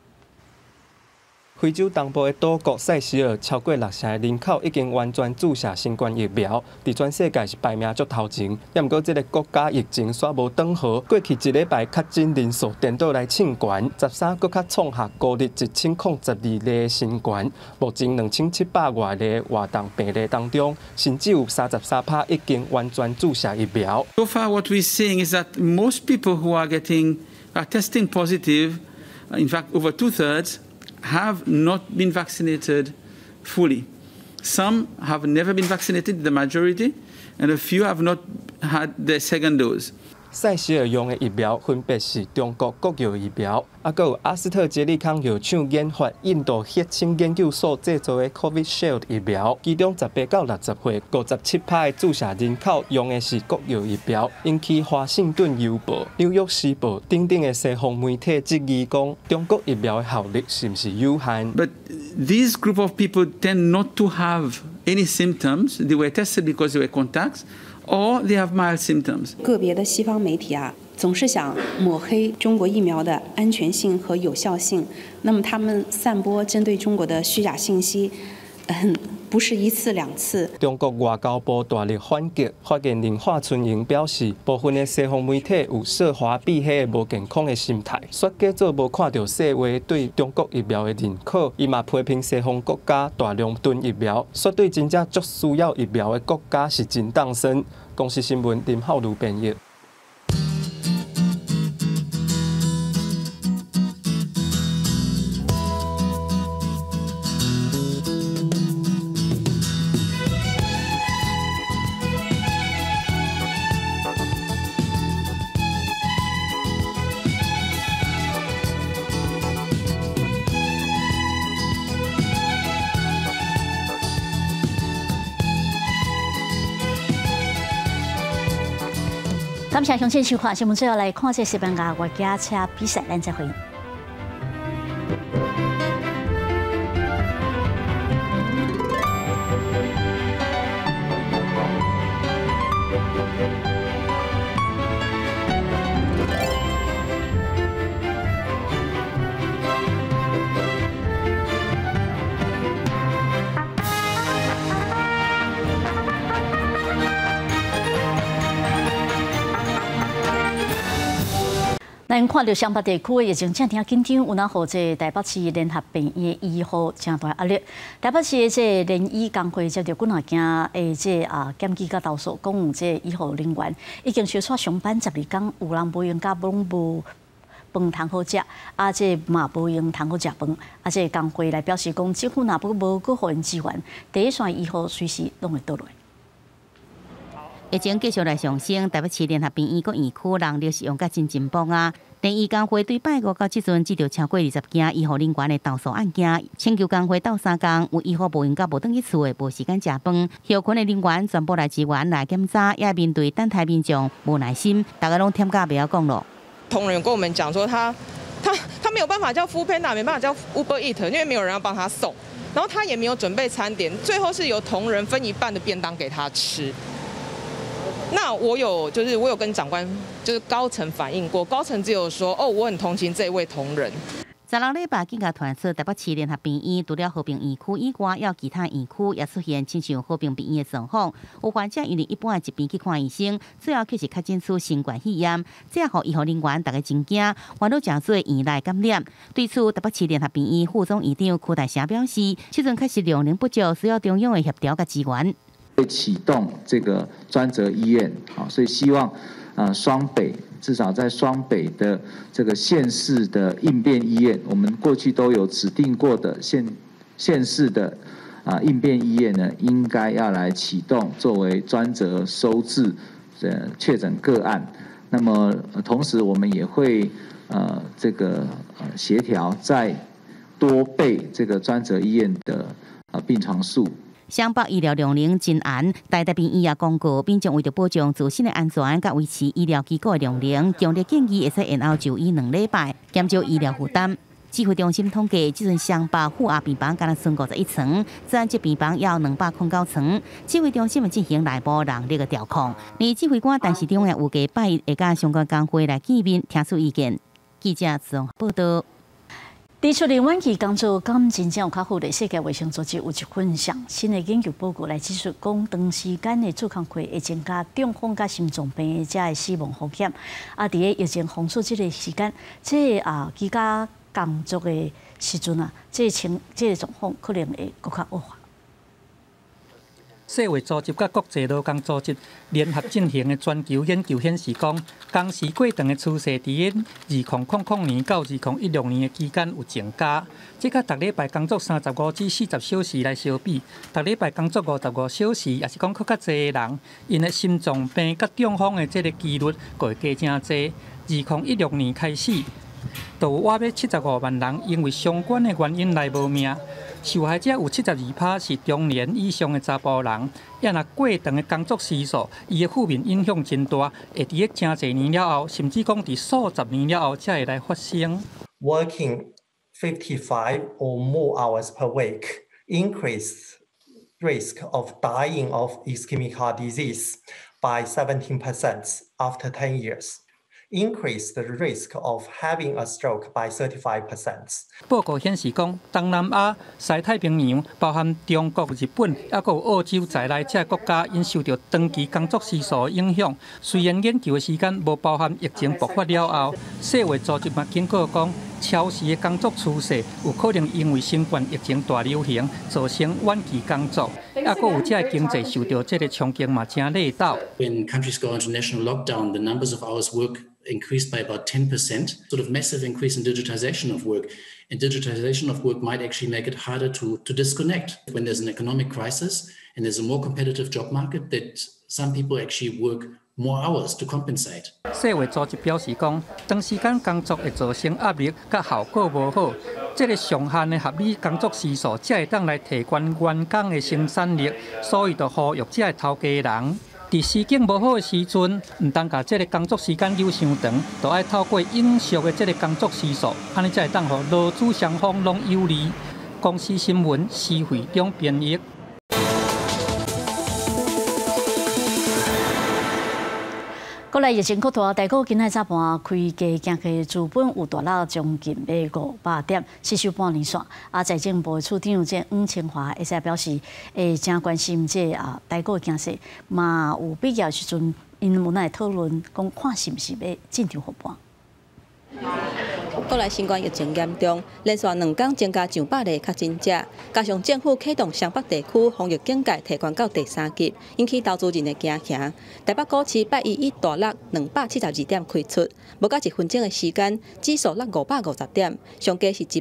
非洲东部的岛国塞西尔超过60成的人口已经完全注射新冠疫苗，伫全世界是排名足头前。也毋过，这个国家疫情煞无转好，过去1礼拜确诊人数颠倒来称悬，13搁较创下高日1012例的新悬。目前2700外例活动病例当中，甚至有33%已经完全注射疫苗。 So far, what we're seeing is that most people who are testing positive, in fact, over 2/3. Have not been vaccinated fully. Some have never been vaccinated, the majority, and a few have not had their second dose. 塞西尔用的疫苗分别是中国国药疫苗，还有阿斯特捷利康药厂研发印度血清研究所制造的 Covishield 疫苗，其中18到60岁57%的注射人口用的是国药疫苗，引起华盛顿邮报、纽约时报等等的西方媒体质疑讲，中国疫苗的效力是不是有限 ？But this group of people tend not to have any symptoms. They were tested because they were contacts. Or they have mild symptoms. 个别的西方媒体总是想抹黑中国疫苗的安全性和有效性。那么他们散播针对中国的虚假信息，不是1次2次。 中国外交部大力反击，发言人华春莹表示，部分的西方媒体有涉华避黑的无健康的心态，说假做无看到世话对中国疫苗的认可。伊嘛批评西方国家大量囤疫苗，说对真正最需要疫苗的国家是真当真。公司新闻林浩如编译。 感谢乡亲收看新闻，最后来看这西班牙越野车比赛，咱再会。 咱看到湘北地区的疫情正紧张，有哪好这台北市联合病院的医护正大压力。台北市的这联医工会接到几啊件的这检举甲投诉，讲有这医护人员已经小煞上班12天，有人无用甲拢无饭通好食，这嘛无用通好食饭，这工会来表示讲，政府若无搁互因支援，第一线医护随时拢会倒落。 疫情继续来上升，台北市联合病院佮院区人力是用甲真紧绷啊。联医工会对拜五到即阵接到超过20件医护人员的投诉案件，请求工会斗3工，有医护无用甲无转去厝的，无时间食饭，休困的人员全部来支援来检查，也面对等待民众无耐心，大家拢添加不要讲咯。 同仁跟我们讲说他没有办法叫 Foodpanda， 没办法叫 Uber Eat， 因为没有人要帮他送，然后他也没有准备餐点，最后是由同仁分一半的便当给他吃。那我有跟长官高层反映过，高层只有说我很同情这位同仁。 16礼拜警察传出台北市联合病院除了和平院区以外，也有其他院区也出现亲像和平病院的状况，有患者因为一般的疾病去看医生，最后却是确诊出新冠肺炎，这也让医护人员大家真惊，患到真侪院内感染。对此，台北市联合病院副总院长柯大成表示，这阵确实量能不足，需要中央的协调和支援。 会启动这个专责医院，所以希望双北至少在双北的这个县市的应变医院，我们过去都有指定过的县市的应变医院呢，应该要来启动作为专责收治确诊个案。那么同时我们也会协调再多备这个专责医院的病床数。 湘北医疗量能真严，台大病院也公告，民众为了保障自身的安全，甲维持医疗机构的量能，强烈建议会使延后就医2礼拜，减少医疗负担。指挥中心统计，即阵湘北负压病房敢若剩51床，专职病房也有209床。指挥中心会进行内部人力的调控。而指挥官陈时中也有计拜会甲相关工会来见面，听取意见。记者综合报道。提出零晚期工作敢真正有较好的，世界卫生组织有一份新的研究报告来指出，讲长时间的做工课会增加中风甲心脏病者的死亡风险。伫咧疫情封锁这个时间，居家工作的时阵这个状况可能会更较恶化。 世卫组织甲国际劳工组织联合进行的全球研究显示，讲工时过长的趋势伫2000年到2016年的期间有增加。即甲逐礼拜工作35至40小时来相比，逐礼拜工作55小时，也是讲较侪人因的心脏病甲中风的这个几率会加真侪。2016年开始，就有约75万人因为相关的原因来无命。受害者有72%是中年以上的查甫人，也若过长的工作时数，伊的负面影响真大，会伫咧真侪年了后，甚至讲伫数十年了后才会来发生。 Working 55 or more hours per week increase risk of dying of ischemic heart disease by 17% after 10 years. Increase the risk of having a stroke by 35%. 报告显示，讲东南亚、西太平洋，包含中国、日本，还有澳洲在内这国家，因受到长期工作时数的影响。虽然研究的时间无包含疫情爆发了后，世卫组织嘛警告讲，超时的工作趋势有可能因为新冠疫情大流行造成晚期工作，还佫有这经济受到这个冲击嘛真累倒。 When countries go into national lockdown, the numbers of hours work increased by about 10%, sort of massive increase in digitization of work. And digitization of work might actually make it harder to disconnect. When there's an economic crisis and there's a more competitive job market, that some people actually work more hours to compensate. 世卫组织表示讲，长时间工作会造成压力，甲效果无好。这个上限的合理工作时数，才会当来提高员工的生产力，所以就呼吁这个头家人。伫时景无好的时阵，唔当甲这个工作时间留伤长，就要透过永续的这个工作时数，安尼才会当互劳资双方拢有利。公司新闻，施惠中编译。 国内疫情扩大，大股今仔早盘开价行去资本有大落将近500点，失守半年线。财政部处长这黄清华会使表示，会真关心这大股形势，嘛有必要时阵，因无奈讨论讲看是毋是要进场复盘。 国内新冠疫情严重，连续2天增加上百例确诊者，加上政府启动湘北地区防疫警戒提悬到第3级，引起投资人的惊吓。台北股市拜一以大落272点开出，无到1分钟的时间，指数落550点，上加是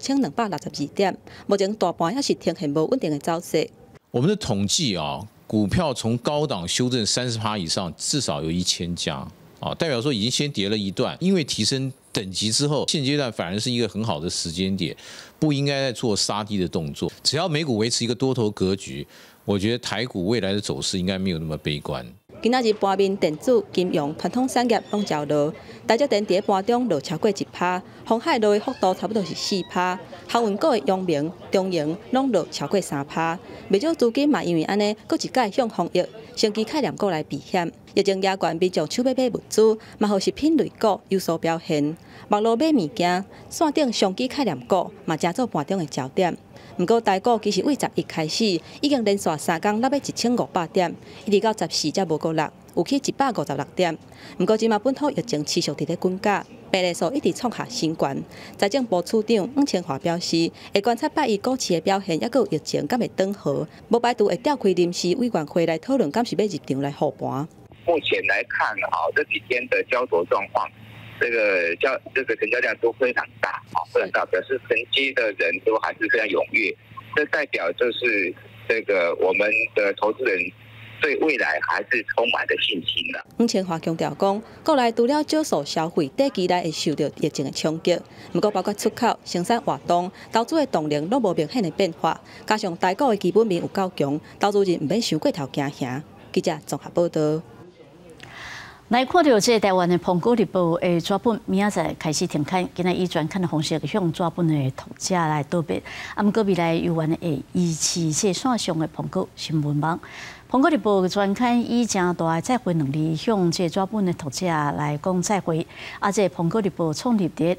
15262点。目前大盘也是呈现无稳定的走势。 我们的统计啊，股票从高档修正30%以上，至少有1000家啊，代表说已经先跌了一段，因为提升等级之后，现阶段反而是一个很好的时间点，不应该再做杀低的动作。只要美股维持一个多头格局，我觉得台股未来的走势应该没有那么悲观。 今仔日盘面，电子、金融、传统产业拢照落，台积电伫盘中落超过1%，鸿海落的幅度差不多是4%，航运股的阳明、中盈拢落超过3%。未少资金嘛因为安尼，搁一改向防疫、升级概念股来避险。疫情压悬，民众手要买物资，嘛互食品类股有所表现。网络买物件，线顶上机概念股嘛加做盘中的焦点。不过，台股其实为11开始，已经连续3天落尾1500点，一直到14才无过落，有去156点。不过，即马本土疫情持续伫咧滚价，病例数一直创下新高。财政部处长黄千华表示，会观察拜一股市的表现，抑有疫情敢会转好，无排除会召开临时委员会来讨论，敢是要入场来护盘。 目前来看，这几天的交投状况。这个成交量都非常大，非常大，表示承接的人都还是非常踊跃。这代表就是这个我们的投资人对未来还是充满着信心的。 黄千华强调讲，国内除了少数消费短期内会受到疫情的冲击，不过包括出口、生产活动、投资的动能都无明显的变化，加上台股的基本面有够强，投资人唔免想过头惊吓。记者综合报道。 来看到这台湾的《苹果日报》的纸本，明仔载开始停刊，今日以专刊的方式向纸本的读者来道别。啊，毋过未来有缘会移持这线上的《苹果新闻网》。《苹果日报》的专刊以正大的再会能力，向这纸本的读者来讲再会。啊，这《苹果日报》创立伫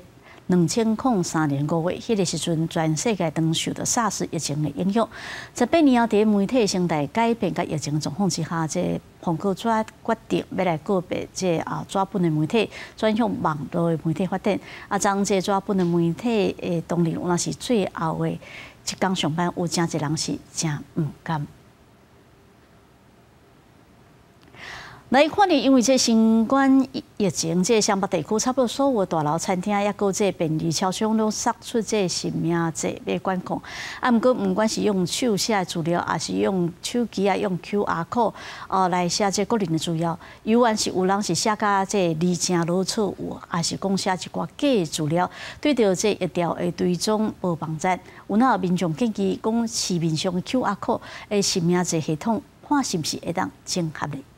2003年5月，迄个时阵，全世界都受到 SARS 疫情的影响。18年后，伫媒体生态改变甲疫情状况之下，这苹果纸决定要来告别这纸本的媒体，转向网络的媒体发展。啊，将这纸本的媒体的当然，那是最后的一天上班，有真侪人是真唔甘。来看呢，因为这新冠疫情，这湘北地区差不多所有大楼、餐厅，抑个这便利超商拢杀出这性命这要管控。啊，毋过不管是用手写资料，还是用手机啊，用 QR code 来写这个人的资料，有缘是有人是写甲这字正老错误，还是讲写一寡假的资料，对着这一条的追踪无帮助。有哪民众建议讲市面上的 QR code 的性命这系统，看是毋是会当整合哩？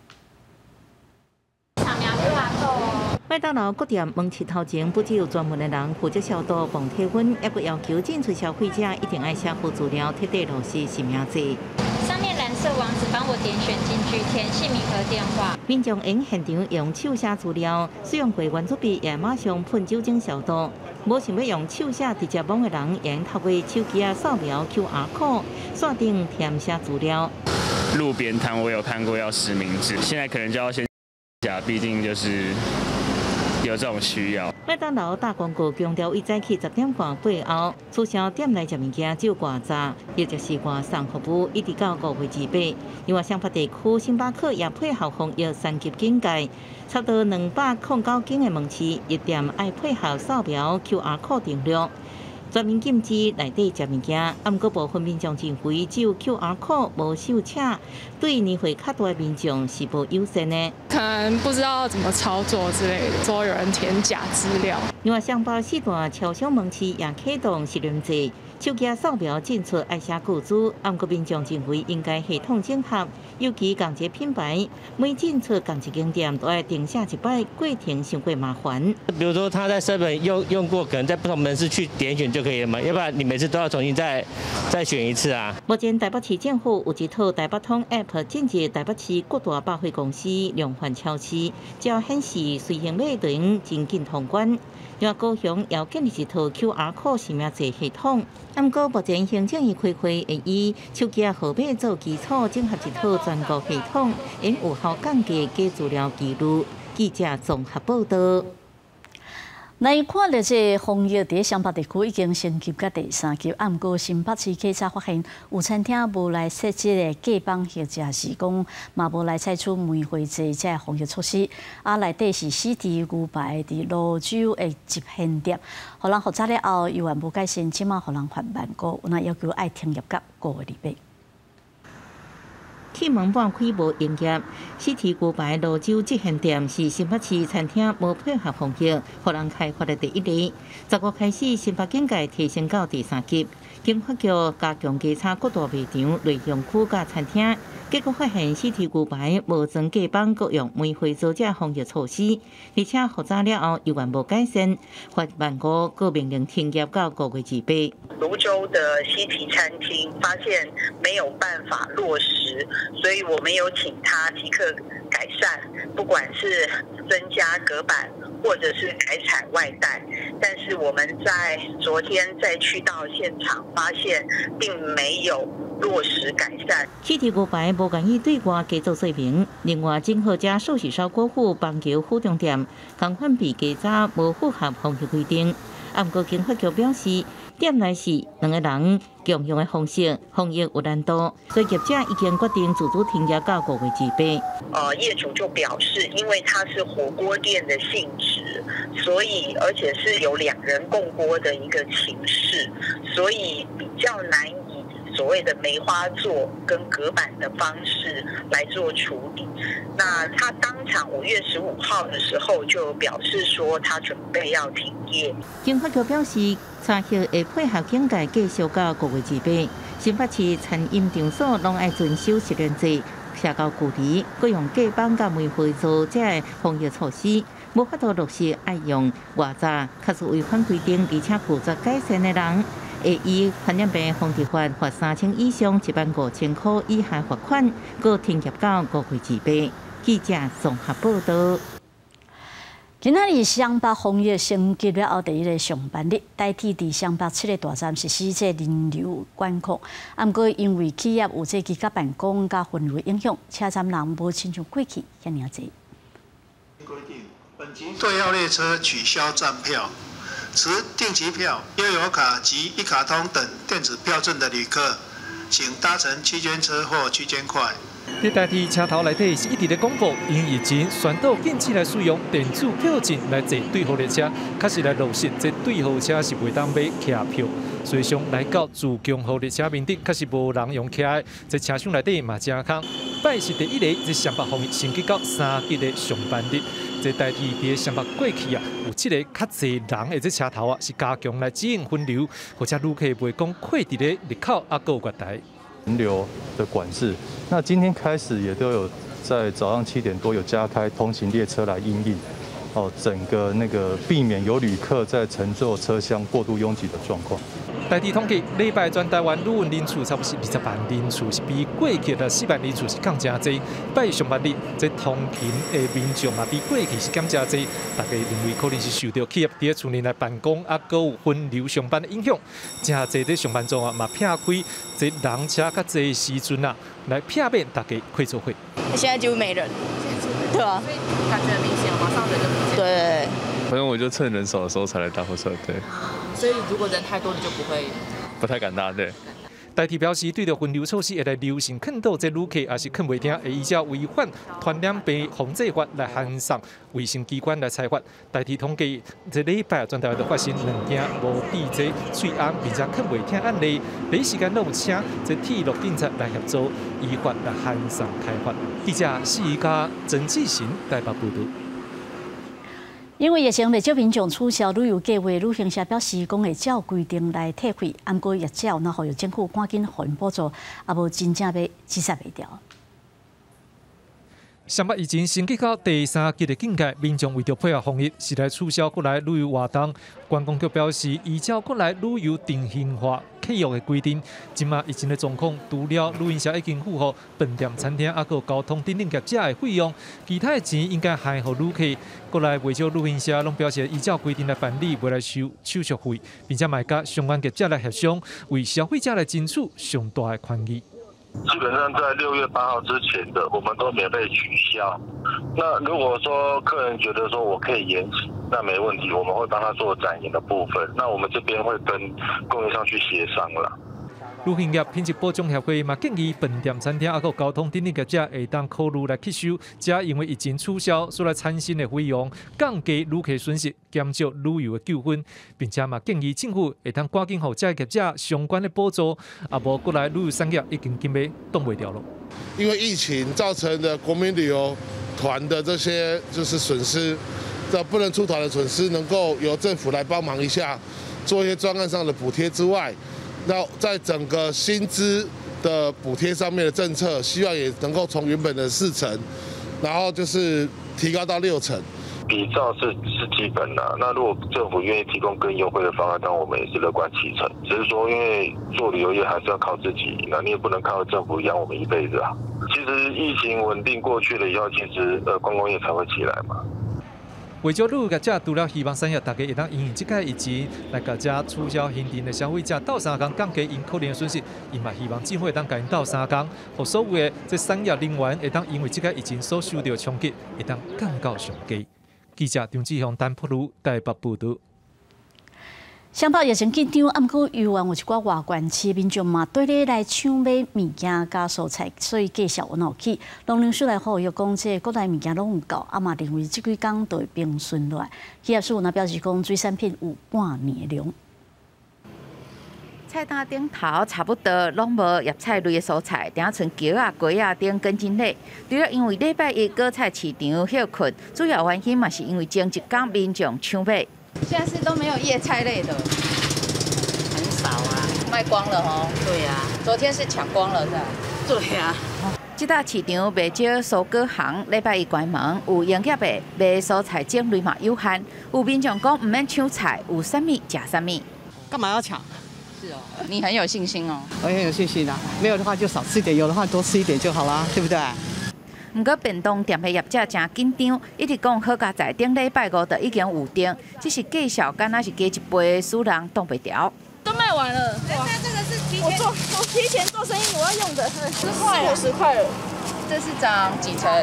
麦当劳各店门市头前，不只有专门的人负责消毒、防体温，也会要求进出消费者一定爱写好资料，彻底落实实名制。 上面蓝色网址帮我点选进去，填姓名和电话。 民众用现场用手写资料，使用过原子笔也马上喷酒精消毒。无想要用手写直接网的人，也透过手机啊扫描 QR code， 锁定填写资料。 路边摊我有看过要实名制，现在可能就要先假，毕竟就是有这种需要。 麦当劳大广告强调，伊早起10点半过后，促销店内食物件只有外炸，也就是外送服务，一直到5月28。另外，湘北地区星巴克也配合防疫3级警戒，差不多209间的门市一店爱配合扫描 QR code 订阅。全面禁止内底食物件，不过部分民众认为只有 QR code 无手册，对年岁较大的民众是无优先的。 可能不知道怎么操作之类的，说有人填假资料。 另外，湘北4大超商门市也启动实名制，手机扫描进出爱写句子，不过民众认为应该系统整合，尤其同一品牌每进出同一间店都要定下一摆，过程伤过麻烦。 比如说他在7用过，可能在不同门市去点选就可以了嘛，要不然你每次都要重新再选一次啊。 目前台北市政府有一套台北通 App 进入台北市各大百货公司、量贩超市，只要显示随行买团真紧通关。另外，高雄也建立一套 QR code 实名制系统。不过，目前行政院开会会以手机号码做基础，整合一套全国系统，应有效降低假资料记录。记者综合报道。 来看了这防疫伫新北地区已经升级到第3级，不过新北市警察发现有餐厅无来设置的假帮或者是讲嘛无来采取梅花节这防疫措施，内底是4支牛排伫泸州的集现店，互人复查了后，又还无改善，即马互人罚万股，有要求爱停业到5个礼拜。 铁门半开无营业，4支牛排泸州集现店是新北市餐厅无配合防疫，互人开发的第1例。10月开始，新北警戒提升到第3级，经发局加强稽查各大卖场、内容区甲餐厅，结果发现4支牛排无装假帮，各用梅花做这防疫措施，而且复查了后又还无改善，罚万股，各命令停业到5月之内。 泸州的西提餐厅发现没有办法落实，所以我们有请他即刻改善，不管是增加隔板或者是改采外带。但是我们在昨天再去到现场，发现并没有落实改善。 4支牛排无愿意对外加做说明。另外，正好这寿喜烧国府邦桥府中店同款被加查无符合防疫规定。不过，经发局表示，店内是2个人共用的方式，防疫有难度，所以业者已经决定自主停业到5月之内。 业主就表示，因为它是火锅店的性质，所以而且是有2人共锅的一个形式，所以比较难以所谓的梅花座跟隔板的方式来做处理。那他当场5月15号的时候就表示说，他准备要停业。 经发局表示，查核会配合警戒继续到5月之内。新北市餐饮场所拢爱遵守10连制，社交距离，各用假帮甲梅花做这防疫措施，无法度落实爱用外炸，确实违反规定，而且负责改善的人，会以传染病防治法罚3000以上15000块以下罚款，搁停业到5月之内。记者综合报道。 今仔日双北防疫升级了后第1个上班日，代替伫双北7个大站实施这人流管控。不过因为企业有这居家办公甲分流影响，车站人无亲像过去遐尔济。 规定，本集对号列车取消站票，持定期票、悠游卡及一卡通等电子票证的旅客，请搭乘区间车或区间快。 伫代替车头内底是一直咧广播，因疫情宣导禁止来使用电子票证来坐对号列车，确实来落实这对号车是袂当买徛票。所以上来到自强号列车面顶，确实无人用徛的，这车厢内底嘛真空。摆是第1个，这双北防疫升级到3级的上班日。这代替伫双北过去啊，有7个较侪人的这车头啊，是加强来指引分流，或者旅客袂讲跨伫咧入口啊，搁有月台。 人流的管制，那今天开始也都有在早上7点多有加开通勤列车来因应，整个那个避免有旅客在乘坐车厢过度拥挤的状况。 内地统计，礼拜全台湾旅运人次差不多是20万人次，是比过去的4万人次是更加多。拜上班日，这通勤的民众嘛比过去是减加多。大家认为可能是受到企业伫厝内来办公，啊，搁有分流上班的影响。真侪伫上班族啊，嘛撇开这人车较侪的时阵啊，来撇免大家开座会。 现在几乎没人，对啊，所以感觉很明显，马上人就不见。对。 反正我就趁人少的时候才来搭火车，对。 所以如果人太多，你就不太敢搭，对。 代替表示，对着分流措施会来流行劝导这旅客，也是劝袂听，会依照违反传染病防治法来函送卫生机关来裁罚。代替统计，这礼拜全台湾都发生2件无闭这喙红，并且劝袂听案例。第一时间拢有请这铁路警察来协助，依法来函送开罚。记者4家曾志行台北报道。 因为疫情，不少民众取消旅游计划，旅行社表示讲会照规定来退费，不过业者那互由政府赶紧互因补助，也无真正要止杀袂掉。 双北疫情升级到第3级的境界，民众为着配合防疫，是来取消国内旅游活动。观光局表示，依照国内旅游定型化契约的规定，即马疫情的状况，除了旅行社已经付予饭店、餐厅，还有交通等等业者的费用，其他的钱应该还予旅客。国内不少旅行社拢表示，依照规定来办理，袂来收手续费，并且卖甲相关业者来协商，为消费者来争取上大的权益。 基本上在6月8号之前的，我们都免费取消。那如果说客人觉得说我可以延期，那没问题，我们会帮他做展延的部分。那我们这边会跟供应商去协商了。 旅行业品质保障协会嘛建议饭店、餐厅啊，个交通等等业者会当考虑来吸收，这因为疫情取消所来产生的费用，降低旅客损失，减少旅游的纠纷，并且嘛建议政府会当赶紧给这业者相关的补助，啊无过来旅游产业已经根本挡不掉了。 因为疫情造成的国民旅游团的这些就是损失，这不能出团的损失，能够由政府来帮忙一下，做一些专案上的补贴之外。那在整个薪资的补贴上面的政策，希望也能够从原本的4成，然后就是提高到6成。 比照是基本的，那如果政府愿意提供更优惠的方案，当然我们也是乐观其成。只是说，因为做旅游业还是要靠自己，那你也不能靠政府养我们一辈子啊。其实疫情稳定过去了以后，其实观光业才会起来嘛。 为咗旅游业者，除了希望产业大家会当因应这个疫情来甲这促销限定的消费者斗3天降低因可能的损失，伊嘛希望政府会当甲因斗3天，让所有的这产业人员会当因为这个疫情所受到冲击，会当降到上低。记者张志雄、丹普鲁台北报道。 双北疫情紧张，不过由于有一寡外县市的民众嘛，对咧来抢买物件加蔬菜，所以价小温落去。农林署来呼吁讲，这国内物件拢有够，嘛认为这几天就会平顺落来。企业署表示讲，水产品有半年的量。 菜单顶头差不多拢无叶菜类的蔬菜，顶剩茄啊、瓜啊等根茎类。除了因为礼拜一果菜市场休困，主要原因嘛是因为前一天民众抢买。 现在是都没有叶菜类的，很少啊，卖光了哦。对呀、昨天是抢光了是吧？对呀、 这搭市场卖少蔬果行，礼拜一关门，有营业的卖蔬菜种类嘛有限。有民众讲唔免抢菜，有啥物食啥物。 干嘛要抢？ 是哦，你很有信心哦。 我很有信心的，没有的话就少吃一点，有的话多吃一点就好啦，对不对？ 不过便当店的业者真紧张，一直讲好佳在顶礼拜5就已经有订，只是介绍敢若是加一倍，使人挡不掉。 都卖完了。那这个是我提前做生意我要用的，10块，50块了。 这是涨几成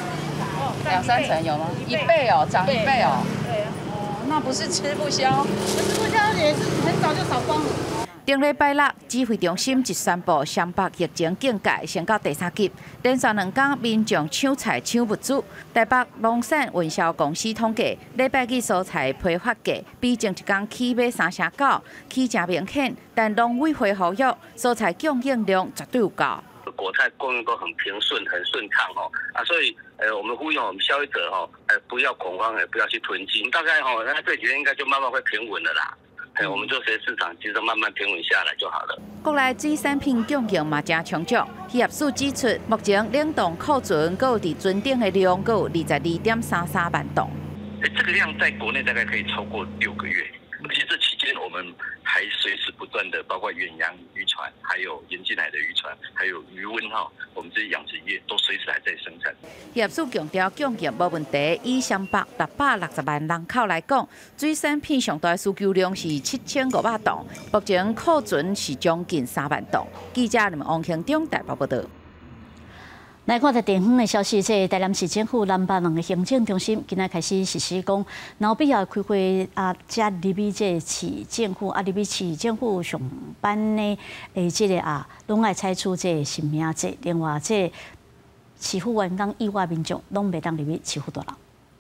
？2、3成有吗？1倍哦，涨1倍哦。对啊。哦，那不是吃不消？ 吃不消也是很早就扫光了。 顶礼拜6，指挥中心一宣布，双北疫情警戒升到第3级，连续2天民众抢菜抢物资。台北农产运销公司统计，礼拜日蔬菜批发价比前一天起码3成9，起真明显。但农委会呼吁，蔬菜供应量绝对有够。 果菜供应都很平顺、很顺畅所以我们呼吁我们消费者不要恐慌，也不要去囤积。大概那这几天应该就慢慢会平稳了啦。我们就随市场其实慢慢平稳下来就好了。 国内水产品供应嘛真充足，企业署指出，目前冷冻库存还有伫存顶的量，还有22.33万吨。 这个量在国内大概可以超过6个月，而且这期间我们还随时不断的，包括远洋渔船，还有引进来的渔船，还有渔温我们这些养殖业都随时还在生产。 企业署强调供应无问题，以双北660万人口来讲，水产品上大需求量是7500吨，目前库存是将近3万吨。记者王庆忠台北报道。来看在地方的消息，这台南市政府南北两个行政中心今仔开始实施讲，有必要开会加入去这市政府入去市政府上班的这个拢爱采取这实名制。另外，这市府员工以外民众拢袂当入去市府大楼。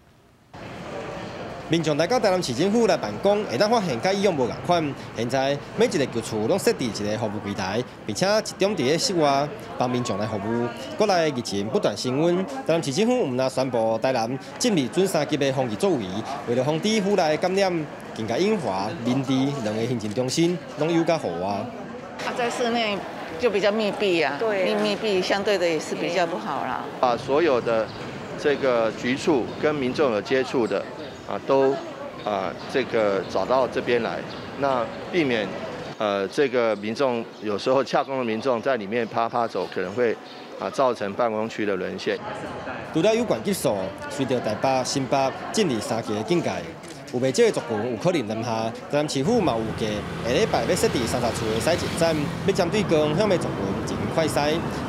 民众来到台南市政府来办公，会当发现甲以往无同款。现在每一个局处拢设置一个服务柜台，并且集中伫咧室外帮民众来服务。国内疫情不断升温，台南市政府毋但宣布台南进入准3级的防疫作为，为了防止府内感染，更加引发民地两个行政中心拢有加户外。 在室内就比较密闭啊，对，密闭相对的也是比较不好啦。 把所有的这个局处跟民众有接触的。都这个找到这边来，那避免这个民众有时候洽公的民众在里面趴走，可能会造成办公区的沦陷。 除了有关技术，随着台北、新北进入3级的境界，有袂少的族群有可能南下。台南市府嘛有计下礼拜要设置30处的筛检站，要针对高风险的族群进行快筛。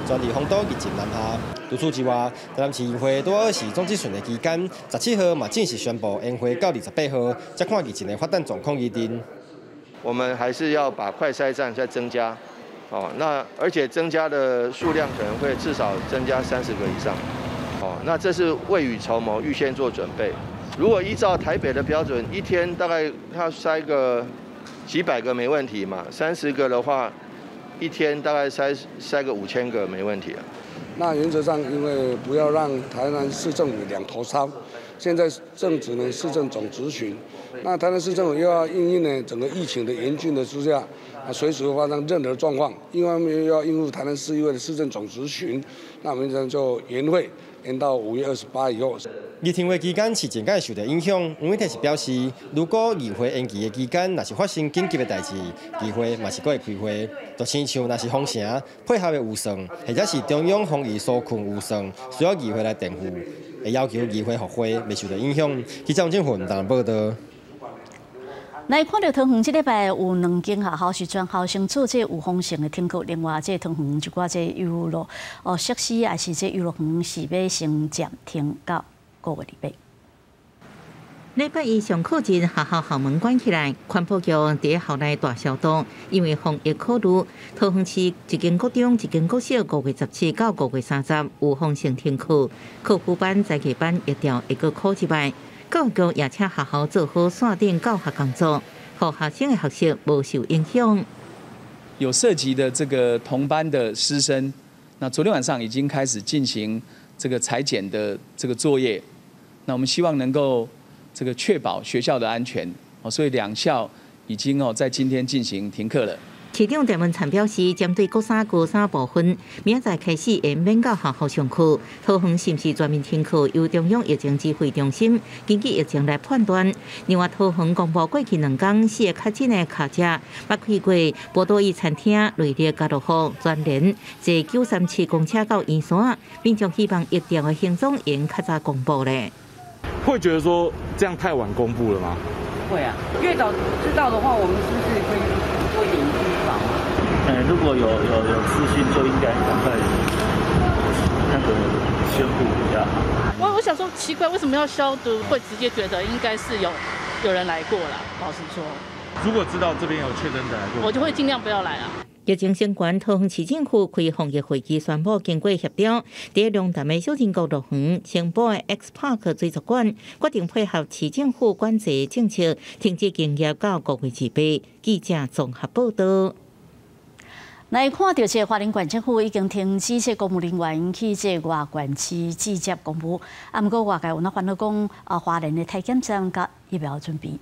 全力封堵疫情南下。除此之外，台南市议会在20总质询的期间，17号嘛正式宣布延会到28号，再看疫情的发展状况而定。 我们还是要把快筛站再增加，那而且增加的数量可能会至少增加30个以上，那这是未雨绸缪，预先做准备。如果依照台北的标准，一天大概要筛个几百个没问题嘛，30个的话，一天大概筛个5000个没问题啊。 那原则上，因为不要让台南市政府两头烧，现在正值呢市政总质询，那台南市政府又要因应呢整个疫情的严峻的之下，随时会发生任何状况，另外一方面又要应付台南市议会的市政总质询，那我们这样就延会延到5月28以后。 议庭会期间市政界受到影响，黄伟泰是表示，如果议会延期的期间，若是发生紧急的代志，议会嘛是阁会开会。就亲像若是封城配合的预算，或者是中央防疫纾困预算，需要议会来垫付，会要求议会复会，未受到影响。记者郑云台报道。 来看到桃园这礼拜有2间学校是全校生做这有风险的停课，另外这桃园一寡这游乐设施也是这游乐园是要先暂停到5月28。 礼拜一上课前，学校校门关起来，环保局伫校内大消毒，因为防疫考虑，桃园市一间国中、一间国小5月17到5月30有风险停课，课辅班、早起班一调会个考一摆。教育局也请学校做好线顶教学工作，让学生的学习无受影响。 有涉及的这个同班的师生，那昨天晚上已经开始进行这个裁剪的这个作业。那我们希望能够这个确保学校的安全，所以2校已经在今天进行停课了。 市长郑文灿表示，针对国三、高三部分，明仔载开始会免到学校上课。桃园是不是全面停课，由中央疫情指挥中心根据疫情来判断。另外，桃园公布过去2天4个确诊的卡者，捌开过波多伊餐厅、雷烈家乐福、全联，坐937公车到圆山。民众希望疫调的行踪应较早公布嘞。 会觉得说这样太晚公布了吗？ 会啊，越早知道的话，我们是不是可以多一点预防？ 如果有资讯，就应该赶快那个宣布比较好。 我想说奇怪，为什么要消毒？会直接觉得应该是有人来过啦。老实说， 如果知道这边有确诊者来过， 我就会尽量不要来啊。 疫情相关，桃园市政府开防疫会议宣布，经过协调，在龙潭的小人国乐园、城堡的 X Park 水族馆，决定配合市政府管制政策，停止营业到5月28。记者综合报道。 来看到这花莲县政府已经停止这公务人员去这外县市直接公务，不过外界有那烦恼讲，花莲的体检站甲疫苗准备。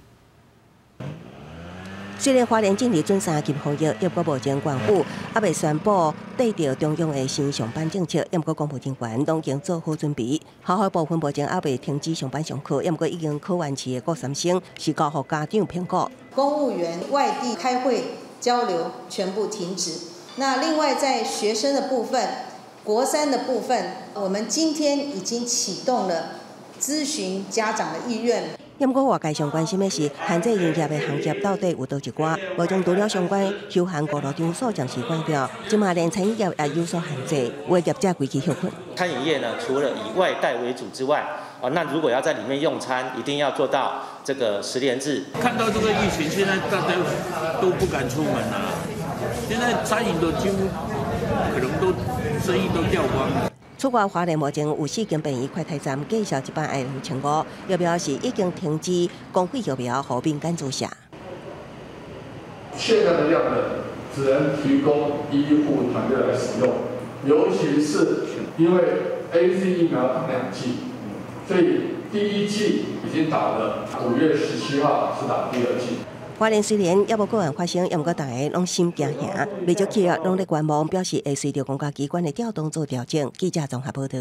虽然花莲政治准3级防疫，也不过目前县府还未宣布对着中央的新上班政策，也不过公务人员拢已经做好准备。学校部分目前还未停止上班上课，也不过已经考完试的国3生是交予家长评估。 公务员外地开会交流全部停止。那另外在学生的部分，国3的部分，我们今天已经启动了咨询家长的意愿。 也不过外界上关心的是，限制营业的行业到底有倒一寡？目前除了相关休闲娱乐场所暂时关掉，今嘛连餐饮业也有所限制，有的业者规期休困。 餐饮业呢，除了以外带为主之外，那如果要在里面用餐，一定要做到这个10连制。 看到这个疫情，现在大家都不敢出门了，现在餐饮都几乎可能都生意都掉光了。 出外花莲目前有4间便宜快泰站计销一班2,500，疫苗是已经停止公费疫苗和民间注射。 现在的量能只能提供医护团队来使用，尤其是因为 AZ 疫苗打2剂，所以第1剂已经打了，5月17号是打第2剂。 花莲虽然也无个案发生，也毋过大家拢心惊吓，未少企业拢咧观望，表示会随着公家机关的调动做调整。记者综合报道。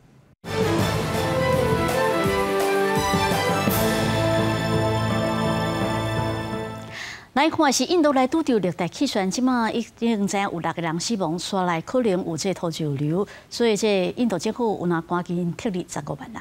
来看是印度来拄着热带气旋，即马已经知影有6个人死亡，刷来可能有这土石流，所以这印度政府有拿赶紧撤离15万人。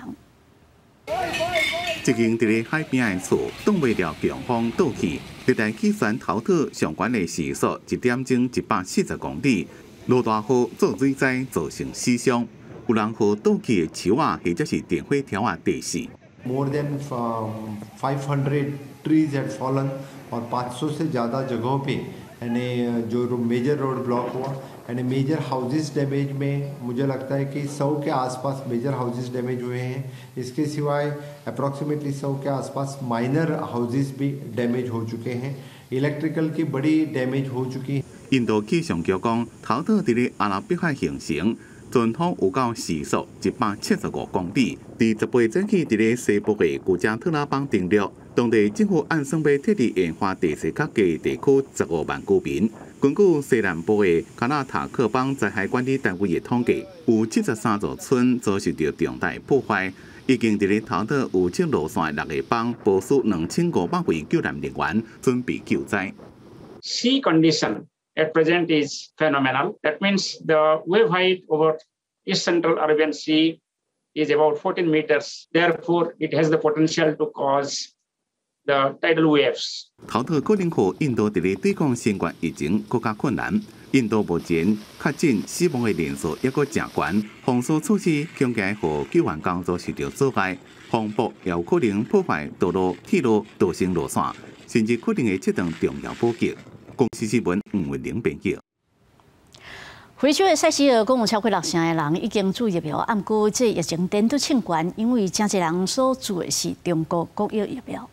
一间伫咧海边的厝，挡袂了强风倒去，热带气旋逃脱上悬的时速1点钟140公里， 落大雨造水灾造成死伤，有人和倒去的树啊，或者是电火条啊地死。 More than 500 trees had fallen और 500 से ज़्यादा जगहों पे यानी जो major road block हुआ यानी major houses damage में मुझे लगता है कि 100 के आसपास मेजर हाउसेस डैमेज हुए हैं। इसके सिवाय अप्रॉक्सीमेटली 100 के आसपास माइनर हाउसेस भी डैमेज हो चुके हैं। इलेक्ट्रिकल की बड़ी डैमेज हो चुकी है। 印度氣象局講，頭島佇咧阿拉伯海形成，陣風有到時速175公里。第18節氣佇咧西部嘅古加特拉邦登陸，當地政府按算要設立研發第四級嘅地區15萬居民。根據西南部嘅卡納塔克邦災害管理單位嘅統計，有73座村遭受到重大破壞，已經佇咧頭島有設路線6個邦，部署2500位救援人員準備救災。 Sea condition at present is phenomenal. That means the wave height over East Central Arabian Sea is about 14 meters. Therefore, it has the potential to cause the tidal waves. 頭島可能和印度佇咧對抗新冠疫情更加困難。印度目前確診死亡嘅人數抑個正懸，防守措施恐驚和救援工作受到阻礙，風暴也有可能破壞道路、鐵路、道路路線，甚至可能會切斷重要補給。公司新聞吳文玲編輯。 非洲的塞西尔共有超過60成的人已經注疫苗，按過這疫情點都清懸，因為真濟人所注的是中國國藥疫苗。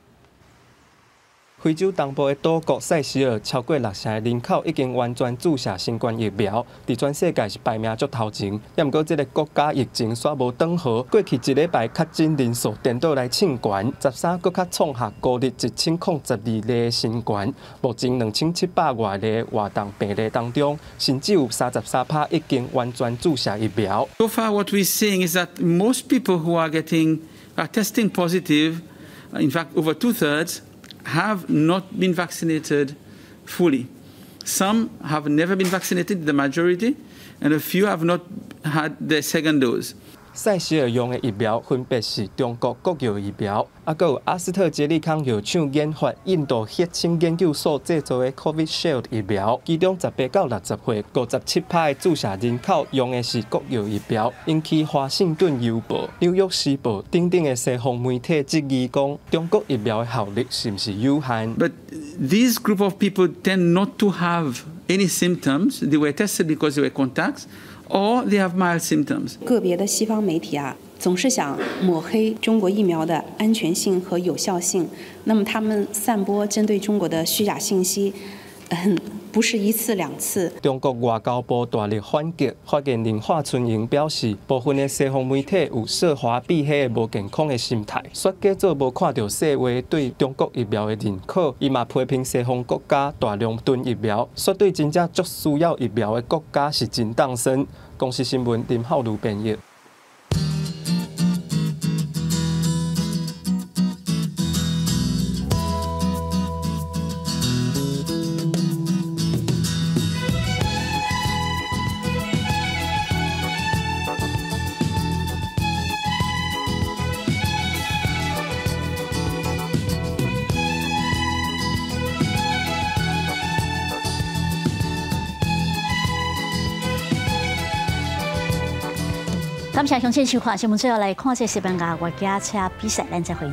非洲東部的島國塞西爾超過60成的人口已經完全注射新冠疫苗，在全世界是排名足頭前。也毋過，這個國家疫情煞無轉好，過去一禮拜確診人數顛倒來衝懸，13閣較創下高日1002例的新懸。目前2700外例活動病例當中，甚至有33%已經完全注射疫苗。 So far, what we're seeing is that most people who are testing positive, in fact, over 2/3. Have not been vaccinated fully. Some have never been vaccinated, the majority, and a few have not had their second dose. 塞西尔用的疫苗分別是中國國藥疫苗，還有阿斯特捷利康藥廠研發印度血清研究所製造的 Covishield 疫苗，其中18到60歲57%的注射人口用的是國藥疫苗，引起華盛頓郵報、紐約時報等等的西方媒體質疑講，中國疫苗的效力是唔是有限 ？But these group of people tend not to have any symptoms. They were tested because they were contacts. Or they have mild symptoms. 个别的西方媒体总是想抹黑中国疫苗的安全性和有效性。那么他们散播针对中国的虚假信息，不是一次两次。 中国外交部大力反擊，發言人華春瑩表示，部分的西方媒體有涉華避黑的無健康的心態，說假做無看到世話對中國疫苗的認可，伊嘛批評西方國家大量囤疫苗，說對真正最需要疫苗的國家是真當身。公司新聞林浩如編譯。 感謝鄉親收看新聞，最後來看這西班牙越野車比賽，咱再會。